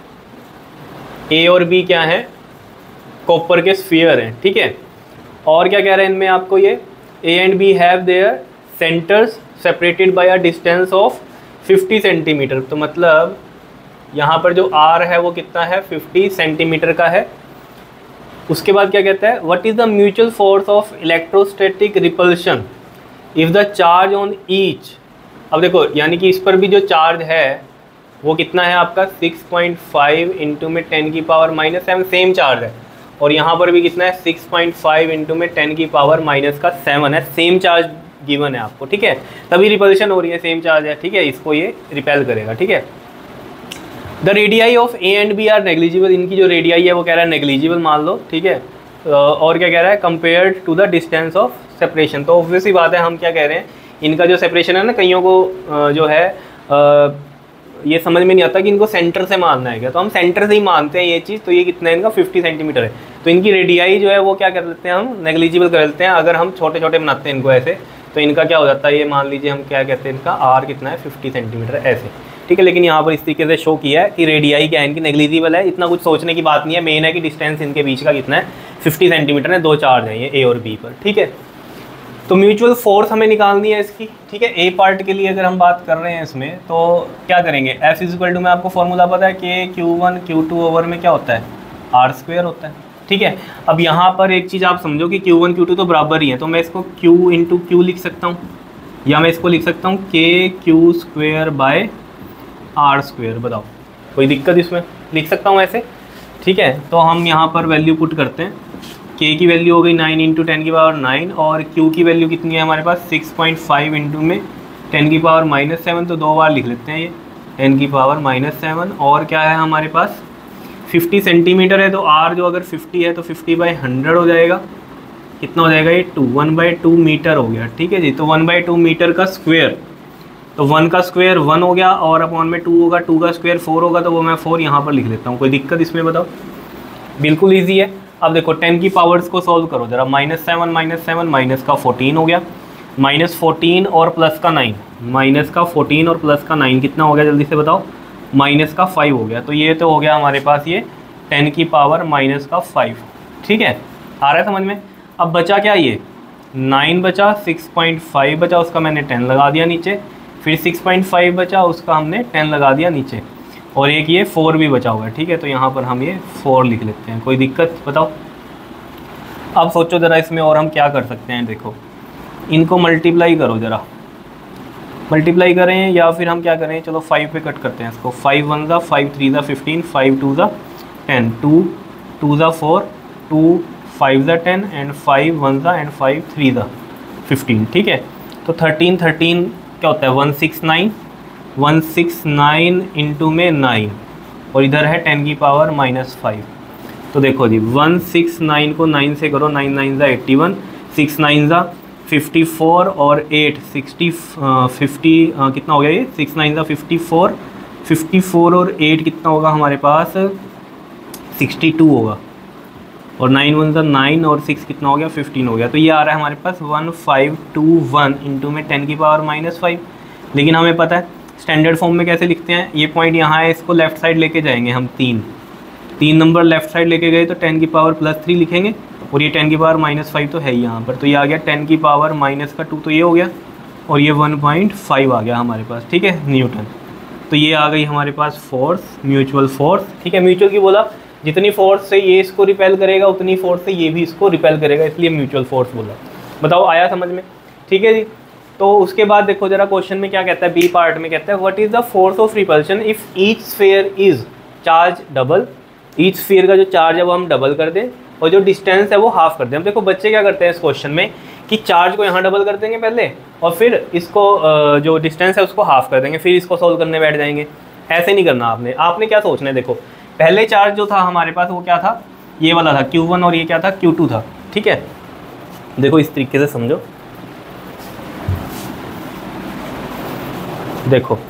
ए और बी क्या है, कॉपर के स्फीयर हैं, ठीक है, और क्या कह रहे हैं इनमें आपको, ये A and B have their centres separated by a distance of fifty centimetre. तो मतलब यहाँ पर जो आर है वो कितना है, फिफ्टी सेंटीमीटर का है। उसके बाद क्या कहता है, what is the mutual force of electrostatic repulsion if the charge on each. अब देखो यानी कि इस पर भी जो चार्ज है वो कितना है आपका, सिक्स पॉइंट फाइव इंटू में टेन की power minus seven, same charge है, और यहाँ पर भी कितना है, सिक्स पॉइंट फाइव इंटू में टेन की पावर माइनस का सेवन है, सेम चार्ज गिवन है आपको, ठीक है, तभी रिपल्शन हो रही है, सेम चार्ज है, ठीक है, इसको ये रिपेल करेगा, ठीक है। The radii of A and B are negligible, इनकी जो रेडियाई है वो कह रहा है नेग्लिजिबल मान लो, ठीक है, और क्या कह रहा है, compared to the distance of separation. तो ऑब्वियस ही बात है, हम क्या कह रहे हैं, इनका जो सेपरेशन है ना, कईयों को जो है ये समझ में नहीं आता कि इनको सेंटर से मानना है क्या, तो हम सेंटर से ही मानते हैं ये चीज़। तो ये कितना है इनका, फिफ्टी सेंटीमीटर है, तो इनकी रेडियाई जो है वो क्या कर लेते हैं, हम नेग्लिजिबल कर लेते हैं। अगर हम छोटे छोटे बनाते हैं इनको ऐसे, तो इनका क्या हो जाता है, ये मान लीजिए हम क्या कहते हैं, इनका आर कितना है, फिफ्टी सेंटीमीटर ऐसे, ठीक है। लेकिन यहाँ पर इस तरीके से शो किया है कि रेडियाई क्या है इनकी, नेग्लिजिबल है, इतना कुछ सोचने की बात नहीं है। मेन है कि डिस्टेंस इनके बीच का कितना है, फिफ्टी सेंटीमीटर है, दो चार्ज हैं ये ए और बी पर, ठीक है। तो म्यूचुअल फोर्स हमें निकालनी है इसकी, ठीक है। ए पार्ट के लिए अगर हम बात कर रहे हैं इसमें, तो क्या करेंगे, एफ इज इक्वल टू में आपको फॉर्मूला पता है कि q one Q two over में क्या होता है, आर स्क्वायर होता है, ठीक है। अब यहाँ पर एक चीज़ आप समझो कि क्यू वन क्यू टू तो बराबर ही है, तो मैं इसको क्यू इंटू क्यू लिख सकता हूँ, या मैं इसको लिख सकता हूँ k q square by r square. बताओ कोई दिक्कत इसमें, लिख सकता हूँ ऐसे, ठीक है। तो हम यहाँ पर वैल्यू पुट करते हैं, के की वैल्यू हो गई नाइन इंटू टेन की पावर नाइन, और क्यू की वैल्यू कितनी है हमारे पास, सिक्स पॉइंट फाइव इंटू में टेन की पावर माइनस सेवन, तो दो बार लिख लेते हैं ये, टेन की पावर माइनस सेवन, और क्या है हमारे पास फिफ्टी सेंटीमीटर है, तो आर जो अगर फिफ्टी है तो फिफ्टी बाई हंड्रेड हो जाएगा, कितना हो जाएगा ये, two, one by two metre हो गया, ठीक है जी। तो वन बाई टू मीटर का स्क्वेयर, तो वन का स्क्वेयर वन हो गया, और अपॉन में टू होगा, टू का स्क्वेयर फोर होगा, तो वो मैं फोर यहाँ पर लिख लेता हूँ। कोई दिक्कत इसमें बताओ, बिल्कुल ईजी है। अब देखो टेन की पावर्स को सॉल्व करो जरा, minus seven minus seven minus का फोर्टीन हो गया, माइनस फोर्टीन और प्लस का नाइन, माइनस का फोर्टीन और प्लस का नाइन कितना हो गया जल्दी से बताओ, माइनस का फाइव हो गया। तो ये तो हो गया हमारे पास ये टेन की पावर माइनस का फाइव, ठीक है, आ रहा है समझ में। अब बचा क्या, ये नाइन बचा, सिक्स पॉइंट फाइव बचा, उसका मैंने टेन लगा दिया नीचे, फिर सिक्स पॉइंट फाइव बचा, उसका हमने टेन लगा दिया नीचे, और एक ये फोर भी बचा हुआ है, ठीक है। तो यहाँ पर हम ये फोर लिख लेते हैं, कोई दिक्कत बताओ। अब सोचो ज़रा इसमें और हम क्या कर सकते हैं, देखो इनको मल्टीप्लाई करो ज़रा, मल्टीप्लाई करें या फिर हम क्या करें, चलो फाइव पे कट करते हैं इसको, फाइव वन ज़ा, फाइव थ्री ज़ा फिफ्टीन, फाइव टू ज़ा टेन, टू टू ज़ा फोर, टू फाइव ज़ा टेन, एंड फाइव वन ज़ा, एंड फाइव थ्री ज़ा फिफ्टीन, ठीक है। तो थर्टीन थर्टीन क्या होता है, one six nine, one six nine into में नाइन, और इधर है टेन की पावर माइनस फाइव। तो देखो जी वन सिक्स नाइन को नाइन से करो, नाइन नाइन ज़ा एट्टी वन, सिक्स नाइन ज़ा फिफ्टी फोर, और एट सिक्सटी फिफ्टी कितना हो गया ये, सिक्स नाइन ज़ा फिफ्टी फोर, फिफ्टी फोर और एट कितना होगा हमारे पास, सिक्सटी टू होगा, और नाइन वन ज़ा नाइन, और सिक्स कितना हो गया, फिफ्टीन हो गया। तो ये आ रहा है हमारे पास one five two one into में टेन की पावर माइनस फाइव। लेकिन हमें पता है स्टैंडर्ड फॉर्म में कैसे लिखते हैं, ये पॉइंट यहाँ है, इसको लेफ्ट साइड लेके जाएंगे हम, तीन तीन नंबर लेफ्ट साइड लेके गए तो टेन की पावर प्लस थ्री लिखेंगे, और ये टेन की पावर माइनस फाइव तो है ही यहाँ पर, तो ये आ गया टेन की पावर माइनस का टू, तो ये हो गया, और ये वन पॉइंट फाइव आ गया हमारे पास, ठीक है, न्यूटन। तो ये आ गई हमारे पास फोर्स, म्यूचुअल फोर्स, ठीक है। म्यूचुअल की बोला, जितनी फोर्स से ये इसको रिपेल करेगा उतनी फोर्स से ये भी इसको रिपेल करेगा, इसलिए म्यूचुअल फोर्स बोला। बताओ आया समझ में, ठीक है जी। तो उसके बाद देखो जरा क्वेश्चन में क्या कहता है, बी पार्ट में कहता है what is the force of repulsion if each sphere is charge double, each sphere का जो चार्ज है वो हम डबल कर दें, और जो डिस्टेंस है वो हाफ कर दें। अब देखो बच्चे क्या करते हैं इस क्वेश्चन में कि चार्ज को यहाँ डबल कर देंगे पहले, और फिर इसको जो डिस्टेंस है उसको हाफ कर देंगे, फिर इसको सोल्व करने बैठ जाएंगे। ऐसे नहीं करना आपने, आपने क्या सोचना है, देखो पहले चार्ज जो था हमारे पास वो क्या था, ये वाला था क्यू वन, और ये क्या था, क्यू टू था। ठीक है, देखो इस तरीके से समझो, देखो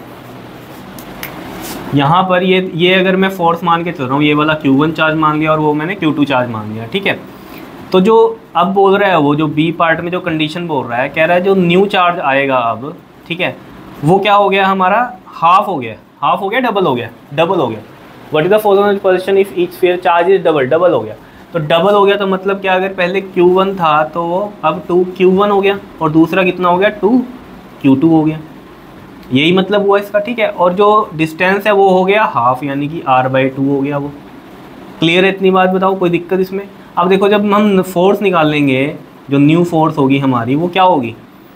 यहाँ पर ये ये अगर मैं फोर्स मान के चल रहा हूँ, ये वाला क्यू वन चार्ज मान लिया और वो मैंने क्यू टू चार्ज मान लिया। ठीक है, तो जो अब बोल रहा है वो जो बी पार्ट में जो कंडीशन बोल रहा है, कह रहा है जो न्यू चार्ज आएगा अब, ठीक है, वो क्या हो गया हमारा, हाफ हो गया, हाफ हो गया, डबल हो गया, डबल हो गया। What is the following position if each sphere charge is double, double हो गया। तो डबल हो गया तो मतलब क्या, अगर पहले क्यू वन था तो वो अब टू क्यू वन हो गया, और दूसरा कितना हो गया, टू क्यू टू हो गया। यही मतलब हुआ इसका। ठीक है, और जो डिस्टेंस है वो हो गया हाफ, यानी कि आर बाई टू हो गया वो। क्लियर है इतनी बात, बताओ कोई दिक्कत इसमें? अब देखो जब हम फोर्स निकाल लेंगे, जो न्यू फोर्स होगी हमारी वो क्या होगी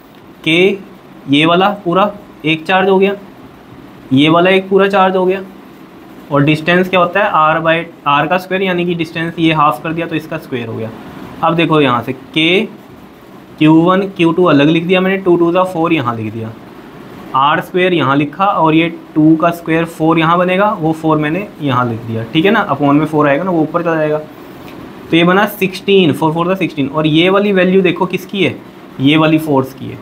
कि ये वाला पूरा एक चार्ज हो गया, ये वाला एक पूरा चार्ज हो गया, और डिस्टेंस क्या होता है, आर बाई आर का स्क्वायर, यानी कि डिस्टेंस ये हाफ कर दिया तो इसका स्क्वायर हो गया। अब देखो यहाँ से के क्यू वन क्यू टू अलग लिख दिया मैंने, टू टू ज़ा फोर यहाँ लिख दिया, आर स्क्वायर यहाँ लिखा, और ये टू का स्क्वायर फोर यहाँ बनेगा, वो फोर मैंने यहाँ लिख दिया। ठीक है ना, अपॉन में फोर आएगा ना, वो ऊपर चला जाएगा, तो ये बना सिक्सटीन, फोर फोर का सिक्सटीन। और ये वाली वैल्यू देखो किसकी है, ये वाली फोर्स की है,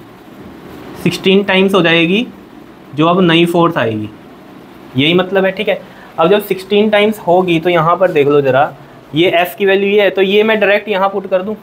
सिक्सटीन टाइम्स हो जाएगी जो अब नई फोर्स आएगी, यही मतलब है। ठीक है, अब जब सिक्सटीन टाइम्स होगी तो यहाँ पर देख लो ज़रा, ये F की वैल्यू ये है, तो ये मैं डायरेक्ट यहाँ पुट कर दूँ,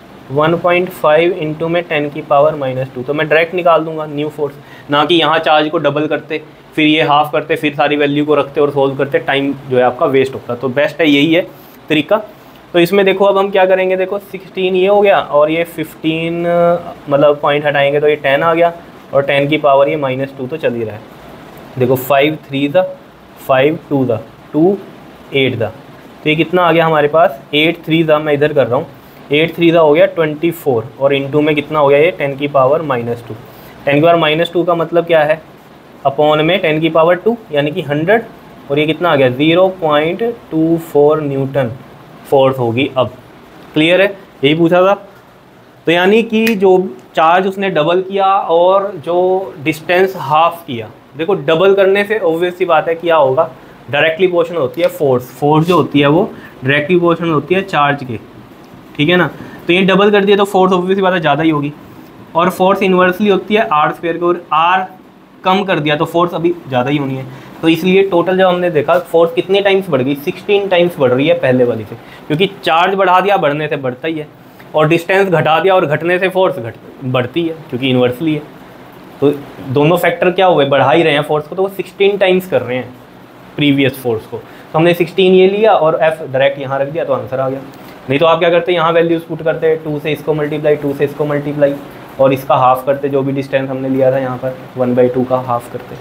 वन पॉइंट फाइव इंटू में टेन की पावर माइनस टू, तो मैं डायरेक्ट निकाल दूंगा न्यू फोर्स, ना कि यहाँ चार्ज को डबल करते, फिर ये हाफ करते, फिर सारी वैल्यू को रखते और सोल्व करते, टाइम जो है आपका वेस्ट होता। तो बेस्ट है यही है तरीका। तो इसमें देखो अब हम क्या करेंगे, देखो सिक्सटीन ये हो गया, और ये फिफ्टीन मतलब पॉइंट हटाएंगे तो ये टेन आ गया, और टेन की पावर ये माइनस टू तो चल ही रहा है। देखो फाइव थ्री ज़ा फाइव, टू ज़ा टू, एट ज़ा, तो ये कितना आ गया हमारे पास, एट थ्री ज़ा, मैं इधर कर रहा हूँ, एट थ्री ज़ा हो गया ट्वेंटी फोर, और इंटू में कितना हो गया ये टेन की पावर माइनस टू। टेन की पावर माइनस टू का मतलब क्या है, अपॉन में टेन की पावर टू, यानी कि हंड्रेड, और ये कितना आ गया, zero point two four newton force होगी अब। क्लियर है, यही पूछा था। तो यानी कि जो चार्ज उसने डबल किया और जो डिस्टेंस हाफ किया, देखो डबल करने से ऑब्वियस सी बात है क्या होगा, डायरेक्टली प्रोपोर्शनल होती है फोर्स, फोर्स जो होती है वो डायरेक्टली प्रोपोर्शनल होती है चार्ज के। ठीक है ना, तो ये डबल कर दिया तो फोर्स ऑब्वियस सी बात है ज़्यादा ही होगी, और फोर्स इन्वर्सली होती है आर स्क्वायर को, और आर कम कर दिया तो फोर्स अभी ज़्यादा ही होनी है। तो इसलिए टोटल जब हमने देखा फोर्स कितने टाइम्स बढ़ गई, सिक्सटीन टाइम्स बढ़ रही है पहले वाली से, क्योंकि चार्ज बढ़ा दिया, बढ़ने से बढ़ता ही है, और डिस्टेंस घटा दिया और घटने से फोर्स घट बढ़ती है, क्योंकि इन्वर्सली है। तो दोनों फैक्टर क्या हुए, बढ़ा ही रहे हैं फोर्स को, तो वो सिक्सटीन टाइम्स कर रहे हैं प्रीवियस फोर्स को। तो हमने सिक्सटीन ये लिया और एफ डायरेक्ट यहाँ रख दिया तो आंसर आ गया। नहीं तो आप क्या करते, यहाँ वैल्यूज पुट करते, टू से इसको मल्टीप्लाई, टू से इसको मल्टीप्लाई, और इसका हाफ करते, जो भी डिस्टेंस हमने लिया था यहाँ पर वन बाई टू का हाफ करते।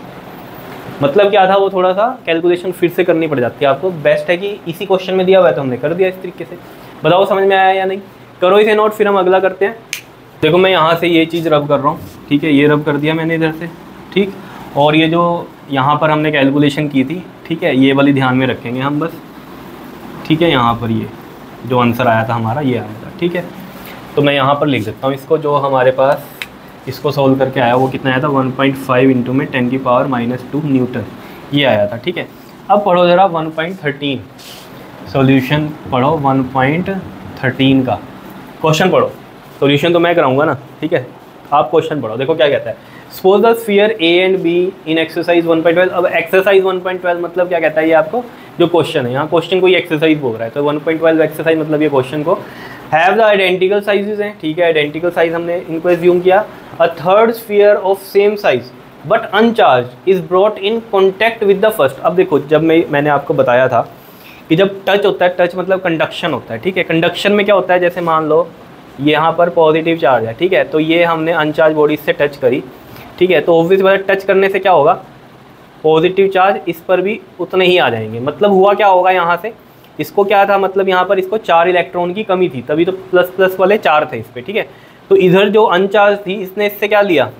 मतलब क्या था, वो थोड़ा सा कैलकुलेशन फिर से करनी पड़ जाती है आपको। बेस्ट है कि इसी क्वेश्चन में दिया हुआ है तो हमने कर दिया इस तरीके से। बताओ समझ में आया या नहीं, करो इसे नोट, फिर हम अगला करते हैं। देखो मैं यहाँ से ये चीज़ रब कर रहा हूँ, ठीक है, ये रब कर दिया मैंने इधर से, ठीक, और ये जो यहाँ पर हमने कैलकुलेशन की थी, ठीक है, ये वाली ध्यान में रखेंगे हम बस, ठीक है। यहाँ पर ये जो आंसर आया था हमारा ये आया था, ठीक है। तो मैं यहाँ पर लिख देता हूँ इसको, जो हमारे पास इसको सोल्व करके आया वो कितना आया था, वन पॉइंट फाइव इंटू में टेन की पावर माइनस टू न्यूटन, ये आया था, ठीक है। अब पढ़ो ज़रा वन पॉइंट थर्टीन, सॉल्यूशन पढ़ो वन पॉइंट थर्टीन का क्वेश्चन पढ़ो। सॉल्यूशन तो मैं कराऊंगा ना, ठीक है, आप क्वेश्चन पढ़ो। देखो क्या कहता है, suppose the sphere A and B in exercise one point twelve. अब एक्सरसाइज वन पॉइंट ट्वेल्व मतलब क्या कहता है, ये आपको जो क्वेश्चन है, यहाँ क्वेश्चन को ये एक्सरसाइज बोल रहा है, तो वन पॉइंट ट्वेल्व एक्सरसाइज मतलब ये क्वेश्चन को हैव द आइडेंटिकल साइजेस हैं, ठीक है, आइडेंटिकल साइज हमने इनको एज्यूम किया। A third sphere of same size but uncharge is brought in contact with the first. अब देखो, जब मैं मैंने आपको बताया था कि जब टच होता है, टच मतलब कंडक्शन होता है, ठीक है। कंडक्शन में क्या होता है, जैसे मान लो यहाँ पर पॉजिटिव चार्ज है, ठीक है, तो ये हमने अनचार्ज बॉडी से टच करी, ठीक है, तो ऑब्वियस बात है टच करने से क्या होगा, पॉजिटिव चार्ज इस पर भी उतने ही आ जाएंगे। मतलब हुआ क्या होगा, यहाँ से इसको क्या था, मतलब यहाँ पर इसको चार इलेक्ट्रॉन की कमी थी, तभी तो प्लस प्लस वाले चार थे इस पर, ठीक है। तो इधर जो अनचार्ज थी, इसने इससे क्या लिया,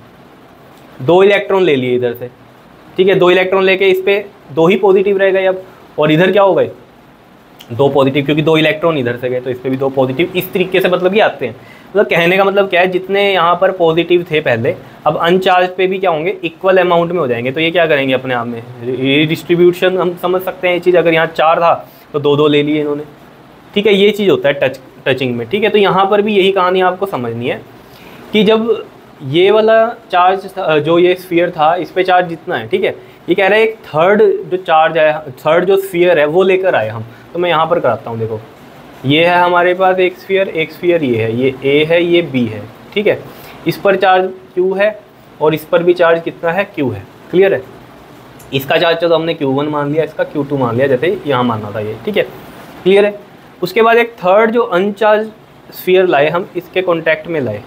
दो इलेक्ट्रॉन ले लिए इधर से, ठीक है, दो इलेक्ट्रॉन लेके इस पर दो ही पॉजिटिव रह गए अब, और इधर क्या हो गए, दो पॉजिटिव, क्योंकि दो इलेक्ट्रॉन इधर से गए तो इस पर भी दो पॉजिटिव, इस तरीके से मतलब ये आते हैं। मतलब कहने का मतलब क्या है, जितने यहाँ पर पॉजिटिव थे पहले, अब अनचार्ज पे भी क्या होंगे, इक्वल अमाउंट में हो जाएंगे। तो ये क्या करेंगे अपने आप में, ये डिस्ट्रीब्यूशन हम समझ सकते हैं ये चीज़। अगर यहाँ चार था तो दो दो ले लिए इन्होंने, ठीक है। ये चीज़ होता है टच टचिंग में, ठीक है। तो यहाँ पर भी यही कहानी आपको समझनी है कि जब ये वाला चार्ज जो ये स्फीयर था, इस पे चार्ज जितना है, ठीक है, ये कह रहा है एक थर्ड जो चार्ज है, थर्ड जो स्फीयर है वो लेकर आए हम। तो मैं यहाँ पर कराता हूँ, देखो ये है हमारे पास एक स्फीयर, एक स्फीयर ये है, ये ए है, ये बी है, ठीक है। इस पर चार्ज क्यू है और इस पर भी चार्ज कितना है, क्यू है। क्लियर है। इसका चार्ज तो हमने क्यू वन मान लिया, इसका क्यू टू मान लिया, जैसे यहाँ मानना था ये, ठीक है। क्लियर है। उसके बाद एक थर्ड जो अनचार्ज स्फीयर लाए हम, इसके कॉन्टैक्ट में लाए।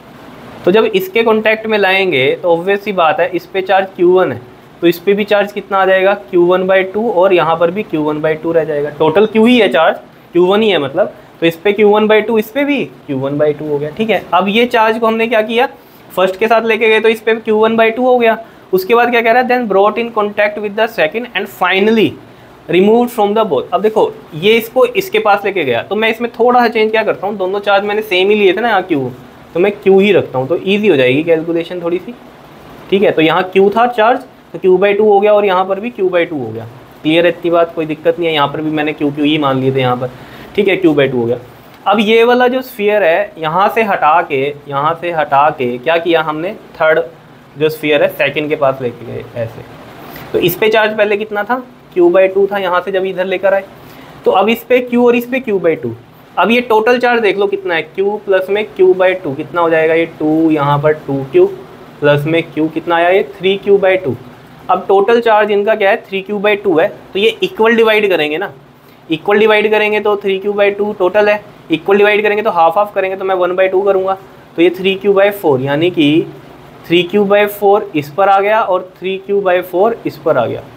तो जब इसके कॉन्टैक्ट में लाएंगे तो ऑब्वियस सी बात है, इस पे चार्ज क्यू वन है तो इस पे भी चार्ज कितना आ जाएगा, क्यू वन बाई टू, और यहाँ पर भी क्यू वन बाई टू रह जाएगा। टोटल क्यू ही है चार्ज, क्यू वन ही है मतलब, तो इस पे क्यू वन बाई टू, इस पे भी क्यू वन बाई टू हो गया, ठीक है। अब ये चार्ज को हमने क्या किया, फर्स्ट के साथ लेके गए तो इस पे क्यू वन बाई टू हो गया। उसके बाद क्या कह रहा है, then brought in contact with the second and finally remove from the both. अब देखो ये इसको इसके पास लेके गया, तो मैं इसमें थोड़ा सा चेंज क्या करता हूँ, दोनों चार्ज मैंने सेम ही लिए थे ना यहाँ क्यू, तो मैं क्यू ही रखता हूँ, तो ईजी हो जाएगी कैलकुलेशन थोड़ी सी, ठीक है। तो यहाँ क्यू था चार्ज, तो क्यू बाई टू हो गया, और यहाँ पर भी क्यू बाई टू हो गया। क्लियर है इतनी बात, कोई दिक्कत नहीं है। यहाँ पर भी मैंने क्यू क्यू ही मान लिए थे यहाँ पर, ठीक है, क्यू बाई टू हो गया। अब ये वाला जो स्फीयर है यहाँ से हटा के, यहाँ से हटा के क्या किया हमने, थर्ड जो स्फीयर है सेकंड के पास लेके गए ऐसे। तो इस पे चार्ज पहले कितना था, क्यू बाई टू था यहाँ से जब इधर लेकर आए, तो अब इस पे क्यू और इस पे क्यू बाई टू। अब ये टोटल चार्ज देख लो कितना है, क्यू प्लस में क्यू बाई टू कितना हो जाएगा, ये टू, यहाँ पर टू क्यू प्लस में क्यू कितना आया, ये थ्री क्यू बाई टू। अब टोटल चार्ज इनका क्या है, थ्री क्यू बाई टू है, तो ये इक्वल डिवाइड करेंगे ना, इक्वल डिवाइड करेंगे तो three Q by two total है, इक्वल डिवाइड करेंगे तो हाफ हाफ करेंगे, तो मैं वन बाई टू करूँगा, तो ये थ्री क्यू बाई फोर, यानी कि थ्री क्यू बाई फोर इस पर आ गया और थ्री क्यू बाई फोर इस पर आ गया।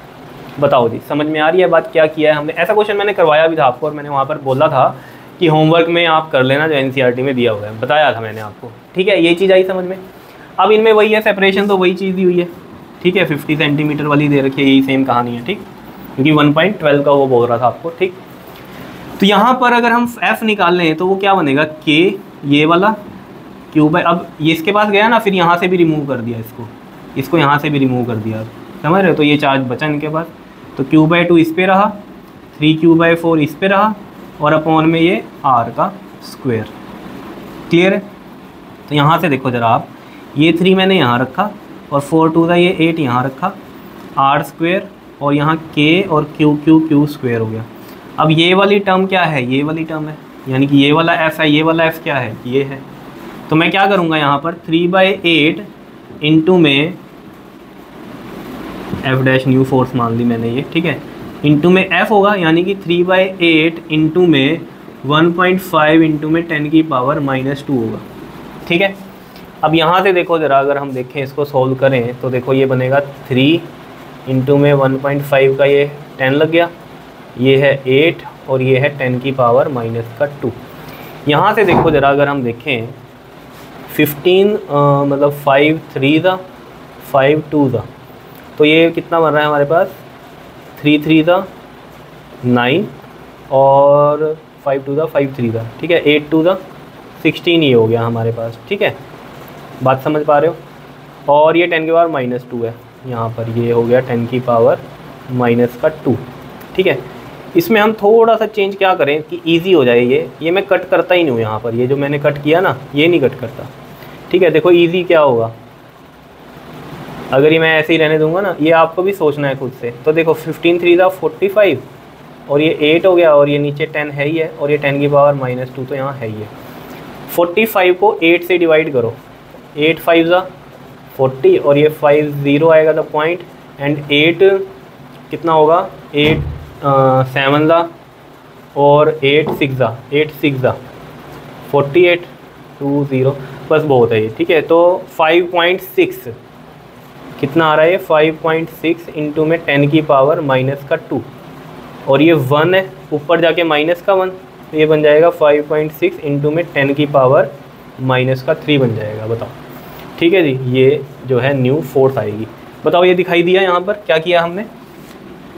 बताओ जी, समझ में आ रही है बात, क्या किया है हमने। ऐसा क्वेश्चन मैंने करवाया भी था आपको, और मैंने वहाँ पर बोला था कि होमवर्क में आप कर लेना जो एनसीईआरटी में दिया हुआ है, बताया था मैंने आपको, ठीक है। ये चीज़ आई समझ में। अब इनमें वही है सेपरेशन, तो वही चीज़ दी हुई है, ठीक है, फिफ्टी सेंटीमीटर वाली दे रखी है, यही सेम कहानी है, ठीक, क्योंकि वन पॉइंट ट्वेल्व का वो बोल रहा था आपको, ठीक। तो यहाँ पर अगर हम एफ निकाल लें तो वो क्या बनेगा, के ये वाला क्यू बाई, अब ये इसके पास गया ना, फिर यहाँ से भी रिमूव कर दिया इसको, इसको यहाँ से भी रिमूव कर दिया, समझ रहे हो। तो ये चार्ज बचा इनके पास, तो क्यू बाई टू इस पर रहा, थ्री क्यू बाई फोर इस पर रहा, और अपॉन में ये आर का स्क्वायर। क्लियर है। तो यहाँ से देखो ज़रा आप, ये थ्री मैंने यहाँ रखा और फोर टू का ये एट यहाँ रखा, आर स्क्वायर, और यहाँ के और क्यू क्यू क्यू स्क्वायर हो गया। अब ये वाली टर्म क्या है, ये वाली टर्म है, यानी कि ये वाला एफ है, ये वाला एफ क्या है, ये है। तो मैं क्या करूँगा यहाँ पर, थ्री बाई एट इंटू में एफ डैश न्यू फोर्स मान ली मैंने ये, ठीक है, इंटू में एफ होगा, यानी कि थ्री बाई एट इंटू में वन पॉइंट फाइव इंटू में टेन की पावर माइनस टू होगा, ठीक है। अब यहाँ से देखो ज़रा, अगर हम देखें इसको सॉल्व करें तो देखो ये बनेगा थ्री इंटू में वन पॉइंट फाइव का ये टेन लग गया, ये है एट, और ये है टेन की पावर माइनस का टू। यहाँ से देखो ज़रा, अगर हम देखें फिफ्टीन मतलब फाइव थ्री ज़ा फाइव टू ज़ा, तो ये कितना बन रहा है हमारे पास, थ्री थ्री ज़ा नाइन, और फाइव टू ज़ा फाइव थ्री ज़ा, ठीक है, एट टू ज़ा सिक्सटीन, ये हो गया हमारे पास, ठीक है, बात समझ पा रहे हो। और ये टेन की पावर माइनस टू है, यहाँ पर ये हो गया टेन की पावर माइनस का टू, ठीक है। इसमें हम थोड़ा सा चेंज क्या करें कि इजी हो जाए, ये ये मैं कट करता ही नहीं हूँ यहाँ पर, ये जो मैंने कट किया ना ये नहीं कट करता, ठीक है। देखो इजी क्या होगा, अगर ये मैं ऐसे ही रहने दूंगा ना, ये आपको भी सोचना है खुद से। तो देखो फिफ्टीन थ्री ज़ा फोर्टी फाइव, और ये एट हो गया, और ये नीचे टेन है ही है, और ये टेन की पावर माइनस टू तो यहाँ है ही है। फोर्टी फाइव को एट से डिवाइड करो, एट फाइव ज़ा फोर्टी, और ये फाइव ज़ीरो आएगा द पॉइंट, एंड एट कितना होगा, एट सेवन ज़ा, और एट सिक्स ज़ा एट सिक्स ज़ा फोर्टी एट, टू ज़ीरो, बस बहुत है ये, ठीक है। तो फाइव पॉइंट सिक्स कितना आ रहा है, फाइव पॉइंट सिक्स इंटू में टेन की पावर माइनस का टू, और ये वन है, ऊपर जाके माइनस का वन, तो ये बन जाएगा फाइव पॉइंट सिक्स इंटू में टेन की पावर माइनस का थ्री बन जाएगा, बताओ, ठीक है जी। ये जो है न्यू फोर्स आएगी, बताओ ये दिखाई दिया यहाँ पर, क्या किया हमने,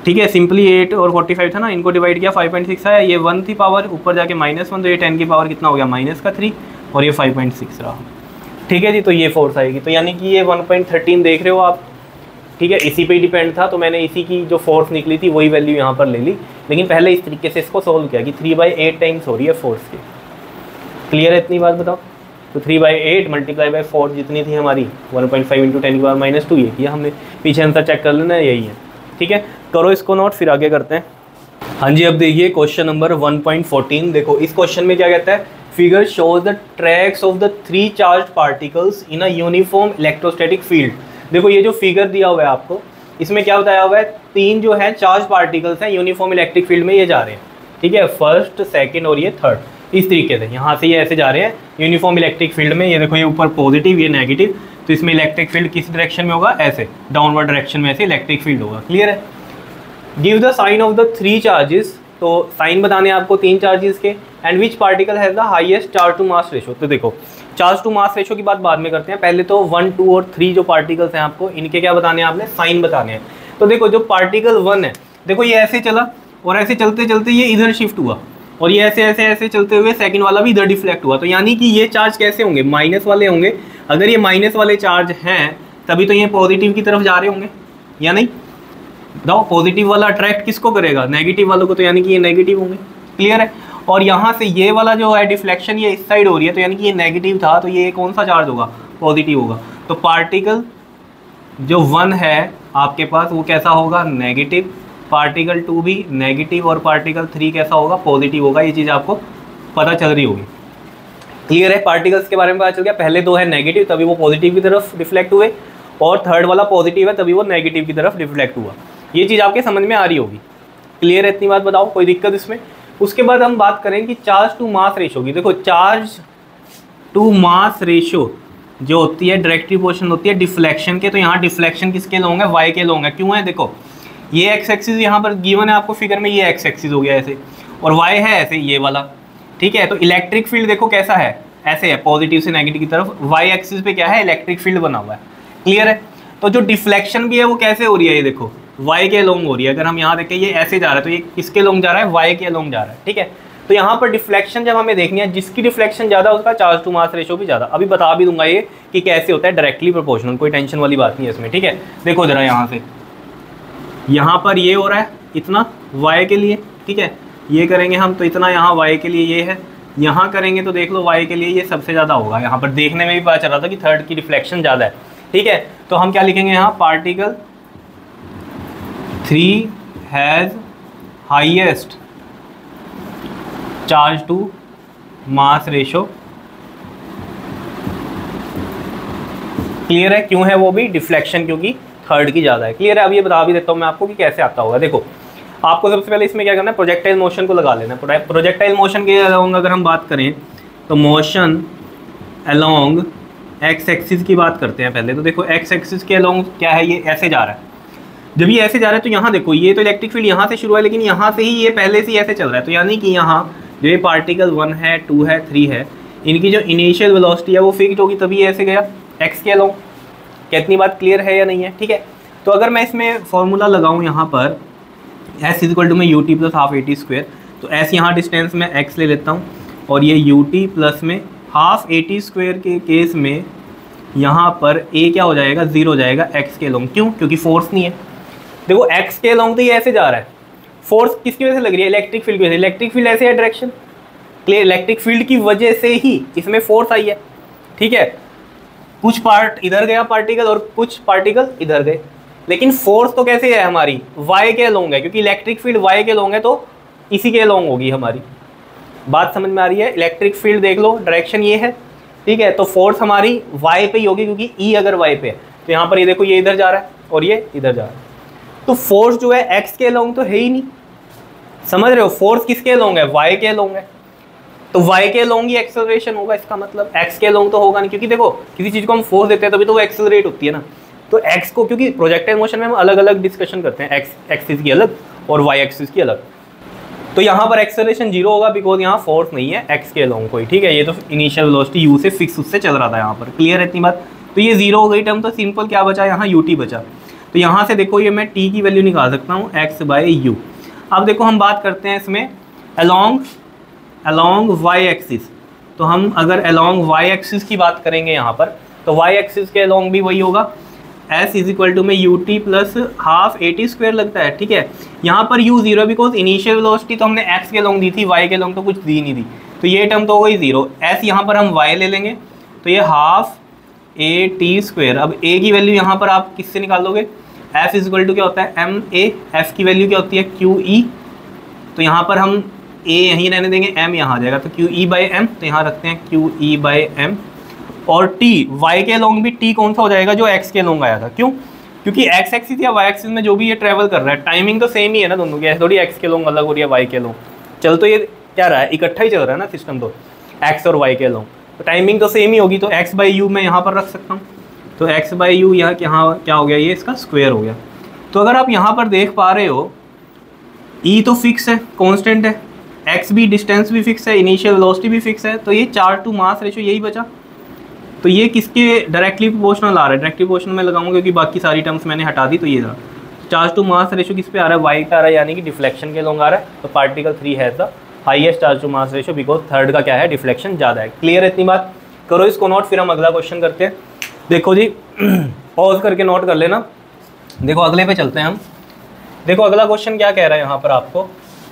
ठीक है, सिंपली एट और फोर्टी फाइव था ना, इनको डिवाइड किया फाइव पॉइंट सिक्स आया, ये वन थी पावर, ऊपर जाके माइनस वन, तो ये टेन की पावर कितना हो गया माइनस का थ्री, और ये फाइव पॉइंट सिक्स रहा। ठीक है जी, तो ये फोर्स आएगी, तो यानी कि ये वन पॉइंट थर्टीन देख रहे हो आप। ठीक है, इसी पे डिपेंड था, तो मैंने इसी की जो फोर्स निकली थी वही वैल्यू यहाँ पर ले ली, लेकिन पहले इस तरीके से इसको सोल्व किया कि थ्री बाई एट टाइम्स हो रही है फोर्स की। क्लियर है इतनी बात बताओ? तो three by eight multiply by four जितनी थी हमारी one point five into ten की पावर माइनस टू, ये किया हमने, पीछे आंसर चेक कर लेना, यही है। ठीक है, करो इसको नोट, फिर आगे करते हैं। हाँ जी, अब देखिए question number one point fourteen. देखो इस क्वेश्चन में क्या कहता है, figure shows the tracks of the three charge particles in a uniform electrostatic field. देखो ये जो फिगर दिया हुआ है आपको, इसमें क्या बताया हुआ है, तीन जो है चार्ज पार्टिकल्स हैं यूनिफॉर्म इलेक्ट्रिक फील्ड में ये जा रहे हैं। ठीक है, फर्स्ट, सेकंड और ये थर्ड, इस तरीके से यहाँ से ये ऐसे जा रहे हैं यूनिफॉर्म इलेक्ट्रिक फील्ड में। ये देखो ये ऊपर पॉजिटिव, ये नेगेटिव, तो इसमें इलेक्ट्रिक फील्ड किस डायरेक्शन में होगा, ऐसे डाउनवर्ड डायरेक्शन में ऐसे इलेक्ट्रिक फील्ड होगा। क्लियर है? Give the sign of the three charges, तो साइन बताने हैं आपको तीन चार्जेस के, and which particle has the highest charge to mass ratio. तो देखो चार्ज टू मास रेशो की बात बाद में करते हैं, पहले तो वन, टू और थ्री जो पार्टिकल्स हैं आपको इनके क्या बताने हैं, आपने साइन बताने हैं। तो देखो जो पार्टिकल वन है, देखो ये ऐसे चला और ऐसे चलते चलते ये इधर शिफ्ट हुआ, और ये ऐसे ऐसे ऐसे चलते हुए सेकंड वाला भी इधर डिफ्लेक्ट हुआ, तो यानी कि ये चार्ज कैसे होंगे, माइनस वाले होंगे। अगर ये माइनस वाले चार्ज हैं तभी तो ये पॉजिटिव की तरफ जा रहे होंगे, या नहीं? बताओ, पॉजिटिव वाला अट्रैक्ट किसको करेगा, नेगेटिव वालों को, तो यानी कि ये नेगेटिव होंगे। क्लियर है? और यहाँ से ये वाला जो है डिफ्लेक्शन ये इस साइड हो रही है, तो यानी कि ये नेगेटिव था, तो ये कौन सा चार्ज होगा, पॉजिटिव होगा। तो पार्टिकल जो वन है आपके पास वो कैसा होगा, नेगेटिव, पार्टिकल टू भी नेगेटिव, और पार्टिकल थ्री कैसा होगा, पॉजिटिव होगा। ये चीज़ आपको पता चल रही होगी। क्लियर है? पार्टिकल्स के बारे में पता चल गया, पहले दो है नेगेटिव तभी वो पॉजिटिव की तरफ डिफ्लेक्ट हुए, और थर्ड वाला पॉजिटिव है तभी वो नेगेटिव की तरफ डिफ्लेक्ट हुआ। ये चीज़ आपके समझ में आ रही होगी। क्लियर है इतनी बात? बताओ कोई दिक्कत इसमें? उसके बाद हम बात करें कि चार्ज टू मास रेशो की। देखो चार्ज टू मास रेशो जो होती है डायरेक्ट प्रोपोर्शनल होती है डिफ्लेक्शन के, तो यहाँ डिफ्लेक्शन किसके लिए होंगे, वाई के लिए होंगे। क्यों है? देखो ये एक्स एक्सिस यहाँ पर गिवन है आपको फिगर में, ये एक्स एक्सिस हो गया ऐसे, और वाई है ऐसे ये वाला। ठीक है, तो इलेक्ट्रिक फील्ड देखो कैसा है, ऐसे है, पॉजिटिव से नेगेटिव की तरफ, वाई एक्सिस पे क्या है, इलेक्ट्रिक फील्ड बना हुआ है। क्लियर है? तो जो डिफ्लेक्शन भी है वो कैसे हो रही है, ये देखो वाई के अलोंग हो रही है। अगर हम यहाँ देखें ये ऐसे जा रहा है, तो ये किसके अलोंग जा रहा है, वाई के अलोंग जा रहा है। ठीक है, तो यहाँ पर डिफ्लेक्शन जब हमें देखनी है, जिसकी डिफ्लेक्शन ज़्यादा उसका चार्ज टू मास रेशो भी ज़्यादा। अभी बता भी दूंगा ये कि कैसे होता है डायरेक्टली प्रोपोर्शनल, कोई टेंशन वाली बात नहीं है इसमें। ठीक है, देखो जरा यहाँ से, यहाँ पर ये हो रहा है इतना वाई के लिए, ठीक है, ये करेंगे हम तो इतना यहाँ वाई के लिए ये है, यहाँ करेंगे तो देख लो वाई के लिए ये सबसे ज़्यादा होगा। यहाँ पर देखने में भी पता चल रहा था कि थर्ड की डिफ्लेक्शन ज़्यादा है। ठीक है, तो हम क्या लिखेंगे यहाँ, particle three has highest charge to mass ratio. Clear है? क्यों है वो भी, डिफ्लेक्शन क्योंकि थर्ड की ज़्यादा है। क्लियर है? अब ये बता भी देता हूँ मैं आपको कि कैसे आता होगा। देखो आपको सबसे पहले इसमें क्या करना है, प्रोजेक्टाइल मोशन को लगा लेना है। प्रोजेक्टाइल मोशन के अलोंग अगर हम बात करें तो मोशन अलोंग एक्स एक्सिस की बात करते हैं पहले। तो देखो एक्स एक्सिस के अलोंग क्या है, ये ऐसे जा रहा है। जब ये ऐसे जा रहा है तो यहाँ देखो ये तो इलेक्ट्रिक फील्ड यहाँ से शुरू है, लेकिन यहाँ से ही ये पहले से ऐसे चल रहा है, तो यानी कि यहाँ जो ये पार्टिकल वन है, टू है, थ्री है, इनकी जो इनिशियल वेलोसिटी है वो फिक्स्ड होगी, तभी ऐसे गया एक्स के अलोंग। कितनी बात क्लियर है या नहीं है? ठीक है, तो अगर मैं इसमें फॉर्मूला लगाऊँ यहाँ पर एस इक्वल टू में U T plus half A T square, तो एस यहाँ डिस्टेंस में एक्स ले लेता हूँ, और ये यू टी प्लस में हाफ ए टी स्क्वायर के केस में यहाँ पर ए क्या हो जाएगा, जीरो हो जाएगा एक्स के अलोंग। क्यों? क्योंकि फोर्स नहीं है। देखो एक्स के अलोंग तो ये ऐसे जा रहा है, फोर्स किसकी वजह से लग रही है, इलेक्ट्रिक फील्ड की वजह से। इलेक्ट्रिक फील्ड ऐसे है डायरेक्शन, क्लियर, इलेक्ट्रिक फील्ड की वजह से ही इसमें फोर्स आई है। ठीक है, कुछ पार्ट इधर गया पार्टिकल और कुछ पार्टिकल इधर गए, लेकिन फोर्स तो कैसे है हमारी, वाई के अलोंग है, क्योंकि इलेक्ट्रिक फील्ड वाई के अलोंग है तो इसी के अलोंग होगी हमारी। बात समझ में आ रही है? इलेक्ट्रिक फील्ड देख लो, डायरेक्शन ये है, ठीक है, तो फोर्स हमारी वाई पे ही होगी, क्योंकि ई अगर वाई पे है तो यहाँ पर ये देखो ये इधर जा रहा है और ये इधर जा रहा है, तो फोर्स जो है एक्स के अलोंग तो है ही नहीं। समझ रहे हो? फोर्स किसके अलोंग है, वाई के अलोंग है, तो वाई के अलोंग ही एक्सेलरेशन होगा। इसका मतलब एक्स के अलोंग तो होगा नहीं, क्योंकि देखो किसी चीज़ को हम फोर्स देते हैं तभी तो वो एक्सेलरेट होती है ना। तो एक्स को, क्योंकि प्रोजेक्टाइल मोशन में हम अलग अलग डिस्कशन करते हैं, एक्स एक्सिस की अलग और वाई एक्सिस की अलग, तो यहाँ पर एक्सेलरेशन जीरो होगा बिकॉज यहाँ फोर्स नहीं है एक्स के अलोंग कोई। ठीक है, ये तो इनिशियल वेलोसिटी यू से फिक्स उससे चल रहा था यहाँ पर। क्लियर है इतनी बात? तो ये जीरो हो गई टर्म, तो सिंपल क्या बचा यहाँ, यू टी बचा। तो यहाँ से देखो ये मैं टी की वैल्यू निकाल सकता हूँ एक्स बाय यू। अब देखो हम बात करते हैं इसमें अलोंग अलोंग वाई एक्सिस। तो हम अगर अलोंग वाई एक्सिस की बात करेंगे यहाँ पर, तो वाई एक्सिस के अलोंग भी वही होगा, एस इज इक्वल टू में U T plus half A T square लगता है, ठीक है। यहाँ पर U zero because initial velocity तो हमने एक्स के अलोंग दी थी, वाई के अलोंग तो कुछ दी नहीं थी, तो ये टर्म तो हो गई जीरो। एस यहाँ पर हम वाई ले लेंगे तो ये हाफ ए टी स्क्वायर। अब ए की वैल्यू यहाँ पर आप किससे निकाल दोगे, एफ इज इक्वल टू क्या होता है एम ए, एफ की वैल्यू क्या होती है क्यू ई, तो यहाँ पर हम ए यहीं रहने देंगे, एम यहाँ आ जाएगा, तो क्यू ई बाई एम, तो यहाँ रखते हैं क्यू ई बाई एम। और टी वाई के अलोंग भी टी कौन सा हो जाएगा, जो एक्स के अलोंग आया था, क्यों, क्योंकि एक्स एक्सिस या वाई एक्सिस में जो भी ये ट्रेवल कर रहा है टाइमिंग तो सेम ही है ना दोनों की, ऐसे थोड़ी एक्स के अलोंग अलग हो रही है वाई के अलोंग, चल तो ये क्या रहा है इकट्ठा ही चल रहा है ना सिस्टम, तो एक्स और वाई के अलोंग तो टाइमिंग तो सेम ही होगी, तो एक्स बाई यू मैं यहाँ पर रख सकता हूँ, तो एक्स बाई यू यहाँ यहाँ क्या हो गया, ये इसका स्क्वायर हो गया। तो अगर आप यहाँ पर देख पा रहे हो ई तो फिक्स है, कांस्टेंट है, एक्स भी डिस्टेंस भी फिक्स है, इनिशियल वेलोसिटी भी फिक्स है, तो ये चार टू मास रेशियो यही बचा। तो ये किसके डायरेक्टली प्रोपोर्शनल आ रहा है, डायरेक्टली प्रोपोर्शनल में लगाऊंगा क्योंकि बाकी सारी टर्म्स मैंने हटा दी, तो ये था चार्ज टू मास रेशियो किस पे आ रहा है, वाई का आ रहा है, यानी कि डिफ्लेक्शन के अलोंग आ रहा है। तो particle three has the highest charge to mass ratio because third का क्या है डिफ्लेक्शन ज़्यादा है। क्लियर है इतनी बात, करो इसको नोट, फिर हम अगला क्वेश्चन करते हैं। देखो जी पॉज करके नोट कर लेना। देखो अगले पे चलते हैं हम। देखो अगला क्वेश्चन क्या कह रहा है यहाँ पर आपको,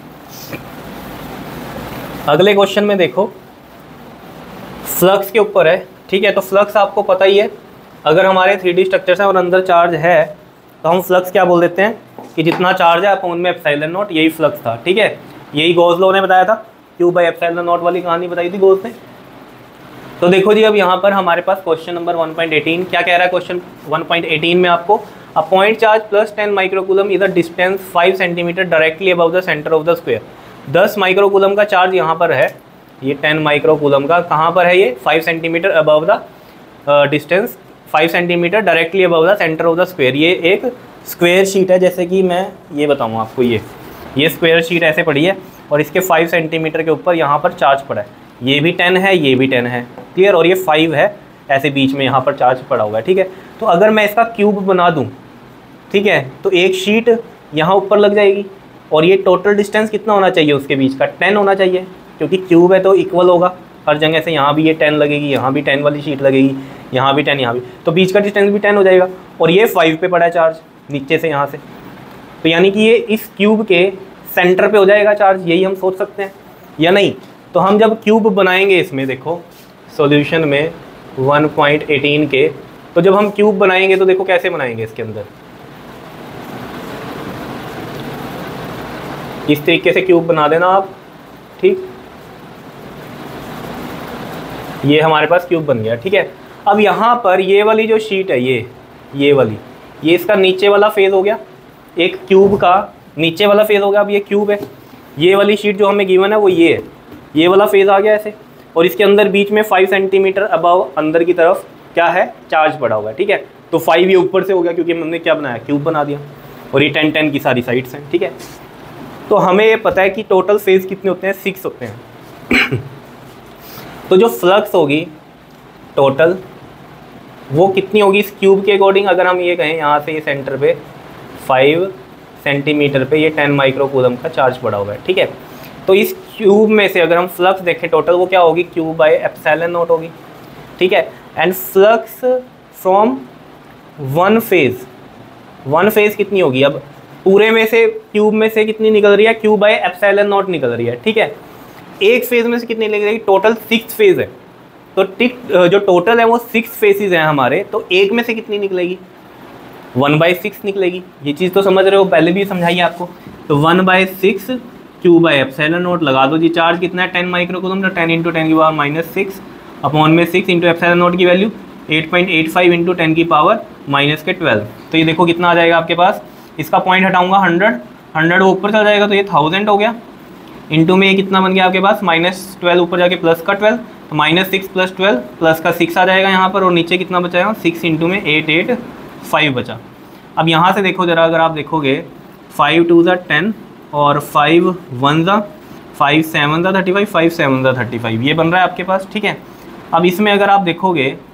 अगले क्वेश्चन में देखो फ्लक्स के ऊपर है, ठीक है। तो फ्लक्स आपको पता ही है, अगर हमारे थ्री डी स्ट्रक्चर्स हैं और अंदर चार्ज है तो हम फ्लक्स क्या बोल देते हैं कि जितना चार्ज है अपॉन में एप्सिलॉन नॉट, यही फ्लक्स था, ठीक है। यही गॉस लॉ ने बताया था, क्यू बाई एप्सिलॉन नॉट वाली कहानी बताई थी गॉस ने। तो देखो जी अब यहाँ पर हमारे पास question number one point eighteen क्या कह रहा है, क्वेश्चन वन पॉइंट एटीन में आपको a point charge plus ten microcoulomb is the distance five centimetre directly above the centre of the square. दस माइक्रोकूलम का चार्ज यहाँ पर है, ये टेन माइक्रोकूलम का कहाँ पर है, ये five centimetre above the distance five centimetre directly above the centre of the square. ये एक स्क्वायर शीट है, जैसे कि मैं ये बताऊँ आपको, ये ये स्क्वायर शीट ऐसे पड़ी है और इसके फाइव सेंटीमीटर के ऊपर यहाँ पर चार्ज पड़ा है, ये भी टेन है, ये भी टेन है, क्लियर, और ये फाइव है, ऐसे बीच में यहाँ पर चार्ज पड़ा हुआ है, ठीक है। तो अगर मैं इसका क्यूब बना दूँ, ठीक है, तो एक शीट यहाँ ऊपर लग जाएगी और ये टोटल डिस्टेंस कितना होना चाहिए उसके बीच का, टेन होना चाहिए, क्योंकि क्यूब है तो इक्वल होगा हर जगह से। यहाँ भी ये टेन लगेगी, यहाँ भी टेन वाली शीट लगेगी, यहाँ भी टेन, यहाँ भी, तो बीच का डिस्टेंस भी टेन हो जाएगा। और ये फाइव पे पड़ा है चार्ज नीचे से यहाँ से, तो यानी कि ये इस क्यूब के सेंटर पे हो जाएगा चार्ज, यही हम सोच सकते हैं या नहीं। तो हम जब क्यूब बनाएंगे इसमें, देखो सॉल्यूशन में वन पॉइंट एटीन के, तो जब हम क्यूब बनाएंगे तो देखो कैसे बनाएंगे, इसके अंदर इस तरीके से क्यूब बना देना आप, ठीक, ये हमारे पास क्यूब बन गया, ठीक है। अब यहाँ पर ये वाली जो शीट है, ये ये वाली, ये इसका नीचे वाला फेज हो गया, एक क्यूब का नीचे वाला फेज हो गया। अब ये क्यूब है, ये वाली शीट जो हमें गिवन है वो ये है, ये वाला फेज आ गया ऐसे, और इसके अंदर बीच में फाइव सेंटीमीटर अबव अंदर की तरफ क्या है, चार्ज पड़ा हुआ है, ठीक है। तो फाइव ये ऊपर से हो गया क्योंकि हमने क्या बनाया, क्यूब बना दिया, और ये टेन टेन की सारी साइड्स हैं, ठीक है। तो हमें ये पता है कि टोटल फेज कितने होते हैं, सिक्स होते हैं। तो जो फ्लक्स होगी टोटल वो कितनी होगी इस क्यूब के अकॉर्डिंग, अगर हम ये कहें यहाँ से ये सेंटर पे फाइव सेंटीमीटर पे ये टेन माइक्रोकूलम का चार्ज पड़ा हुआ है, ठीक है। तो इस क्यूब में से अगर हम फ्लक्स देखें टोटल, वो क्या होगी, क्यूब बाय एप्सिलॉन नॉट होगी, ठीक है। And flux from one face, one face कितनी होगी, अब पूरे में से क्यूब में से कितनी निकल रही है, क्यूब बाय एप्सिलॉन नॉट निकल रही है, ठीक है। एक फेज में से कितनी निकल रही है, टोटल सिक्स फेज है, तो टिक जो टोटल है वो सिक्स फेसेस हैं हमारे, तो एक में से कितनी निकलेगी, वन बाई सिक्स निकलेगी। ये चीज़ तो समझ रहे हो, पहले भी समझाई आपको। तो one by six Q by epsilon naught लगा दो जी, चार्ज कितना है, टेन माइक्रोकूलम, तो टेन इंटू टेन की पावर माइनस सिक्स अपॉन में सिक्स इंटू एप्सिलॉन नॉट की value eight point eight five into ten की पावर माइनस के ट्वेल्व। तो ये देखो कितना आ जाएगा आपके पास, इसका पॉइंट हटाऊंगा हंड्रेड, हंड्रेड वो ऊपर चला जाएगा तो ये थाउजेंड हो गया, इंटू में ये कितना बन गया आपके पास, माइनस ट्वेल्व ऊपर जाके प्लस का ट्वेल्व, तो minus six plus twelve plus का सिक्स आ जाएगा यहाँ पर, और नीचे कितना बचाएगा, सिक्स इंटू में एट एट फाइव बचा। अब यहाँ से देखो जरा, अगर आप देखोगे फाइव टू ज़ा टेन और फाइव वन ज़ा फाइव सेवन ज़ा थर्टी फाइव, फाइव सेवन ज़ा थर्टी फाइव, ये बन रहा है आपके पास, ठीक है। अब इसमें अगर आप देखोगे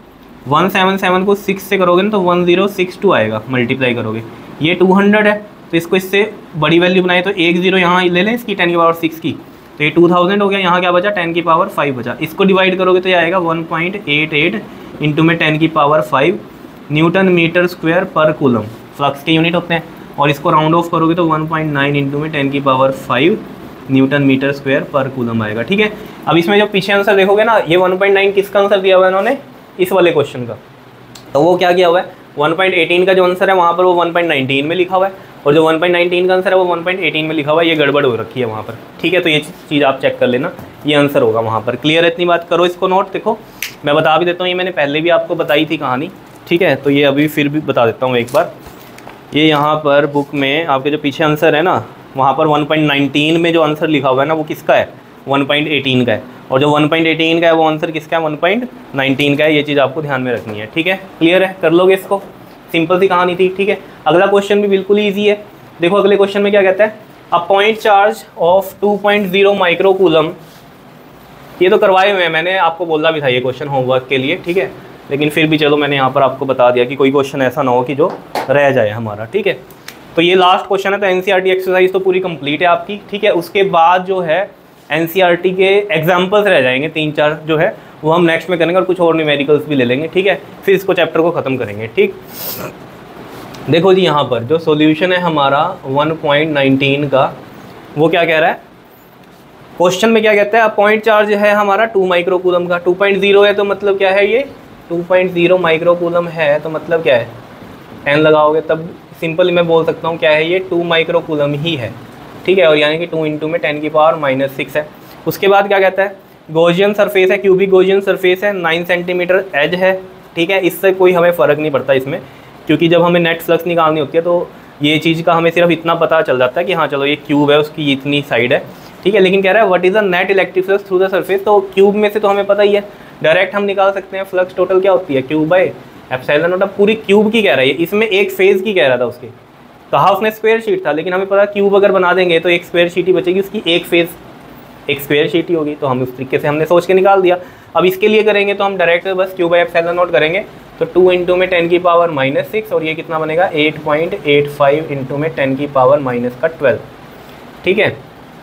वन सेवन सेवन को सिक्स से करोगे ना तो वन ज़ीरो सिक्स टू आएगा, मल्टीप्लाई करोगे। ये टू हंड्रेड है तो इसको इससे बड़ी वैल्यू बनाए तो एक जीरो यहाँ ले लें इसकी टेन की पावर सिक्स की, तो ये टू थाउजेंड हो गया। यहाँ क्या बचा, टेन की पावर फाइव बचा। इसको डिवाइड करोगे तो ये आएगा one point eight eight into में टेन की power five newton metre square पर कूलम, फ्लक्स के यूनिट होते हैं। और इसको राउंड ऑफ करोगे तो वन पॉइंट नाइन इंटू में टेन की power five newton metre square पर कूलम आएगा। ठीक है, अब इसमें जो पीछे आंसर देखोगे ना, ये वन पॉइंट नाइन किसका आंसर दिया हुआ है इन्होंने, इस वाले क्वेश्चन का। तो वो क्या किया हुआ है, वन पॉइंट एटीन का जो आंसर है वहाँ पर वो वन पॉइंट नाइनटीन में लिखा हुआ है, और जो वन पॉइंट नाइनटीन का आंसर है वो वन पॉइंट एटीन में लिखा हुआ है। ये गड़बड़ हो रखी है वहाँ पर। ठीक है, तो ये चीज़ आप चेक कर लेना, ये आंसर होगा वहाँ पर। क्लियर है, इतनी बात करो, इसको नोट। देखो मैं बता भी देता हूँ, ये मैंने पहले भी आपको बताई थी कहानी। ठीक है, तो ये अभी फिर भी बता देता हूँ एक बार। ये यहाँ पर बुक में आपके जो पीछे आंसर है ना, वहाँ पर वन पॉइंट नाइनटीन में जो आंसर लिखा हुआ है ना वो किसका है, वन पॉइंट एटीन का है। और जो वन पॉइंट एटीन का है वो आंसर किसका है, वन पॉइंट नाइनटीन का है। ये चीज़ आपको ध्यान में रखनी है। ठीक है, क्लियर है, कर लोगे इसको, सिंपल सी कहानी थी। ठीक है, अगला क्वेश्चन भी बिल्कुल ईजी है। देखो अगले क्वेश्चन में क्या कहता है, a point charge of two point zero micro coulomb. ये तो करवाए हुए हैं, मैंने आपको बोला भी था ये क्वेश्चन होमवर्क के लिए। ठीक है, लेकिन फिर भी चलो मैंने यहाँ पर आपको बता दिया कि कोई क्वेश्चन ऐसा ना हो कि जो रह जाए हमारा। ठीक है, तो ये लास्ट क्वेश्चन है, तो एनसीईआरटी एक्सरसाइज तो पूरी कंप्लीट है आपकी। ठीक है, उसके बाद जो है एनसीईआरटी के एग्जाम्पल्स रह जाएंगे तीन चार जो है, वो हम नेक्स्ट में करेंगे, और कुछ और न्यूमेरिकल्स भी ले लेंगे। ठीक है, फिर इसको चैप्टर को ख़त्म करेंगे। ठीक, देखो जी यहाँ पर जो सॉल्यूशन है हमारा वन पॉइंट नाइनटीन का, वो क्या कह रहा है, क्वेश्चन में क्या कहता है, पॉइंट चार्ज है हमारा टू माइक्रो कूलम का। टू पॉइंट ज़ीरो है तो मतलब क्या है, ये two point zero micro coulomb है तो मतलब क्या है, टेन लगाओगे तब सिंपली मैं बोल सकता हूँ क्या है, ये टू माइक्रो कूलम ही है। ठीक है, और यानी कि टू इंटू में टेन की पावर माइनस सिक्स है। उसके बाद क्या कहता है, गॉसियन सरफेस है, क्यूबिक गॉसियन सरफेस है, नाइन सेंटीमीटर एज है। ठीक है, इससे कोई हमें फ़र्क नहीं पड़ता इसमें, क्योंकि जब हमें नेट फ्लक्स निकालनी होती है तो ये चीज़ का हमें सिर्फ इतना पता चल जाता है कि हाँ चलो ये क्यूब है, उसकी इतनी साइड है। ठीक है, लेकिन कह रहा है what is the net electric flux through the surface, तो क्यूब में से तो हमें पता ही है, डायरेक्ट हम निकाल सकते हैं फ्लक्स टोटल क्या होती है, क्यूब बाय एप्सिलॉन नॉट। अब पूरी क्यूब की कह रहा है, इसमें एक फेज़ की कह रहा था उसके, कहा उसने स्क्वायर शीट था, लेकिन हमें पता क्यूब अगर बना देंगे तो एक स्क्वायर शीट ही बचेगी, उसकी एक फेज़ एक स्क्वायर शीट ही होगी। तो हम उस तरीके से हमने सोच के निकाल दिया। अब इसके लिए करेंगे तो हम डायरेक्ट बस क्यूब बाय एप्सिलॉन नॉट करेंगे, तो टू इंटू में टेन की पावर माइनस सिक्स, और ये कितना बनेगा eight point eight five into में टेन की पावर माइनस का ट्वेल्व। ठीक है,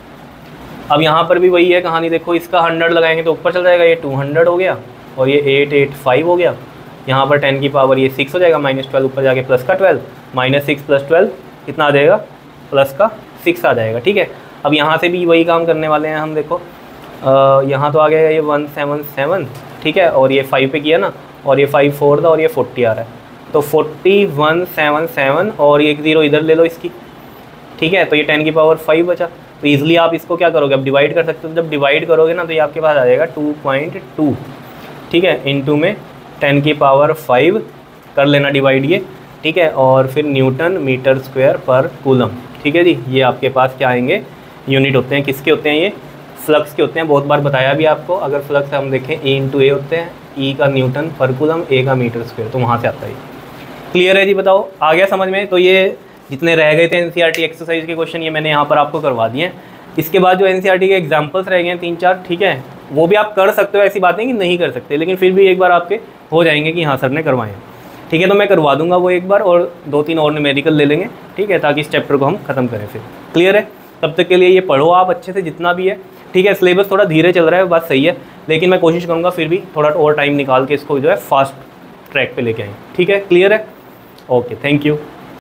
अब यहाँ पर भी वही है कहानी। देखो इसका हंड्रेड लगाएंगे तो ऊपर चल जाएगा, ये टू हंड्रेड हो गया, और ये एट एट फाइव हो गया। यहाँ पर टेन की पावर ये सिक्स हो जाएगा, माइनस ट्वेल्व ऊपर जाके प्लस का twelve, minus six plus twelve कितना आ जाएगा, प्लस का सिक्स आ जाएगा। ठीक है, अब यहाँ से भी वही काम करने वाले हैं हम। देखो यहाँ तो आ गया ये वन सेवन सेवन। ठीक है, और ये फाइव पे किया ना, और ये फाइव फोर था, और ये फोर्टी आ रहा है, तो फोर्टी वन सेवन सेवन, और ये एक ज़ीरो इधर ले लो इसकी। ठीक है, तो ये टेन की पावर फाइव बचा। तो ईजिली आप इसको क्या करोगे, अब डिवाइड कर सकते हो। जब डिवाइड करोगे ना तो ये आपके पास आ जाएगा टू पॉइंट टू। ठीक है, इंटू में टेन की पावर फाइव कर लेना डिवाइड ये। ठीक है, और फिर न्यूटन मीटर स्क्वायर पर कूलम। ठीक है जी, ये आपके पास क्या आएंगे, यूनिट होते हैं, किसके होते हैं, ये फ्लक्स के होते हैं। बहुत बार बताया भी आपको, अगर फ्लक्स हम देखें ए इंटू ए होते हैं, ई का न्यूटन पर कूलम, ए का मीटर स्क्वायर, तो वहाँ से आता है। क्लियर है जी, बताओ आ गया समझ में। तो ये जितने रह गए थे एनसीईआरटी एक्सरसाइज के क्वेश्चन, ये मैंने यहाँ पर आपको करवा दिए हैं। इसके बाद जो एनसीईआरटी के एग्जांपल्स रह गए हैं तीन चार, ठीक है, वो भी आप कर सकते हो, ऐसी बात नहीं कि नहीं कर सकते, लेकिन फिर भी एक बार आपके हो जाएंगे कि हाँ सर ने करवाए हैं। ठीक है, तो मैं करवा दूंगा वो एक बार, और दो तीन और न्यूमेरिकल ले लेंगे। ठीक है, ताकि इस चैप्टर को हम खत्म करें फिर। क्लियर है, तब तक के लिए ये पढ़ो आप अच्छे से जितना भी है। ठीक है, सिलेबस थोड़ा धीरे चल रहा है, बात सही है, लेकिन मैं कोशिश करूँगा फिर भी थोड़ा और टाइम निकाल के इसको जो है फास्ट ट्रैक पे लेके आएँ। ठीक है, क्लियर है, ओके, थैंक यू।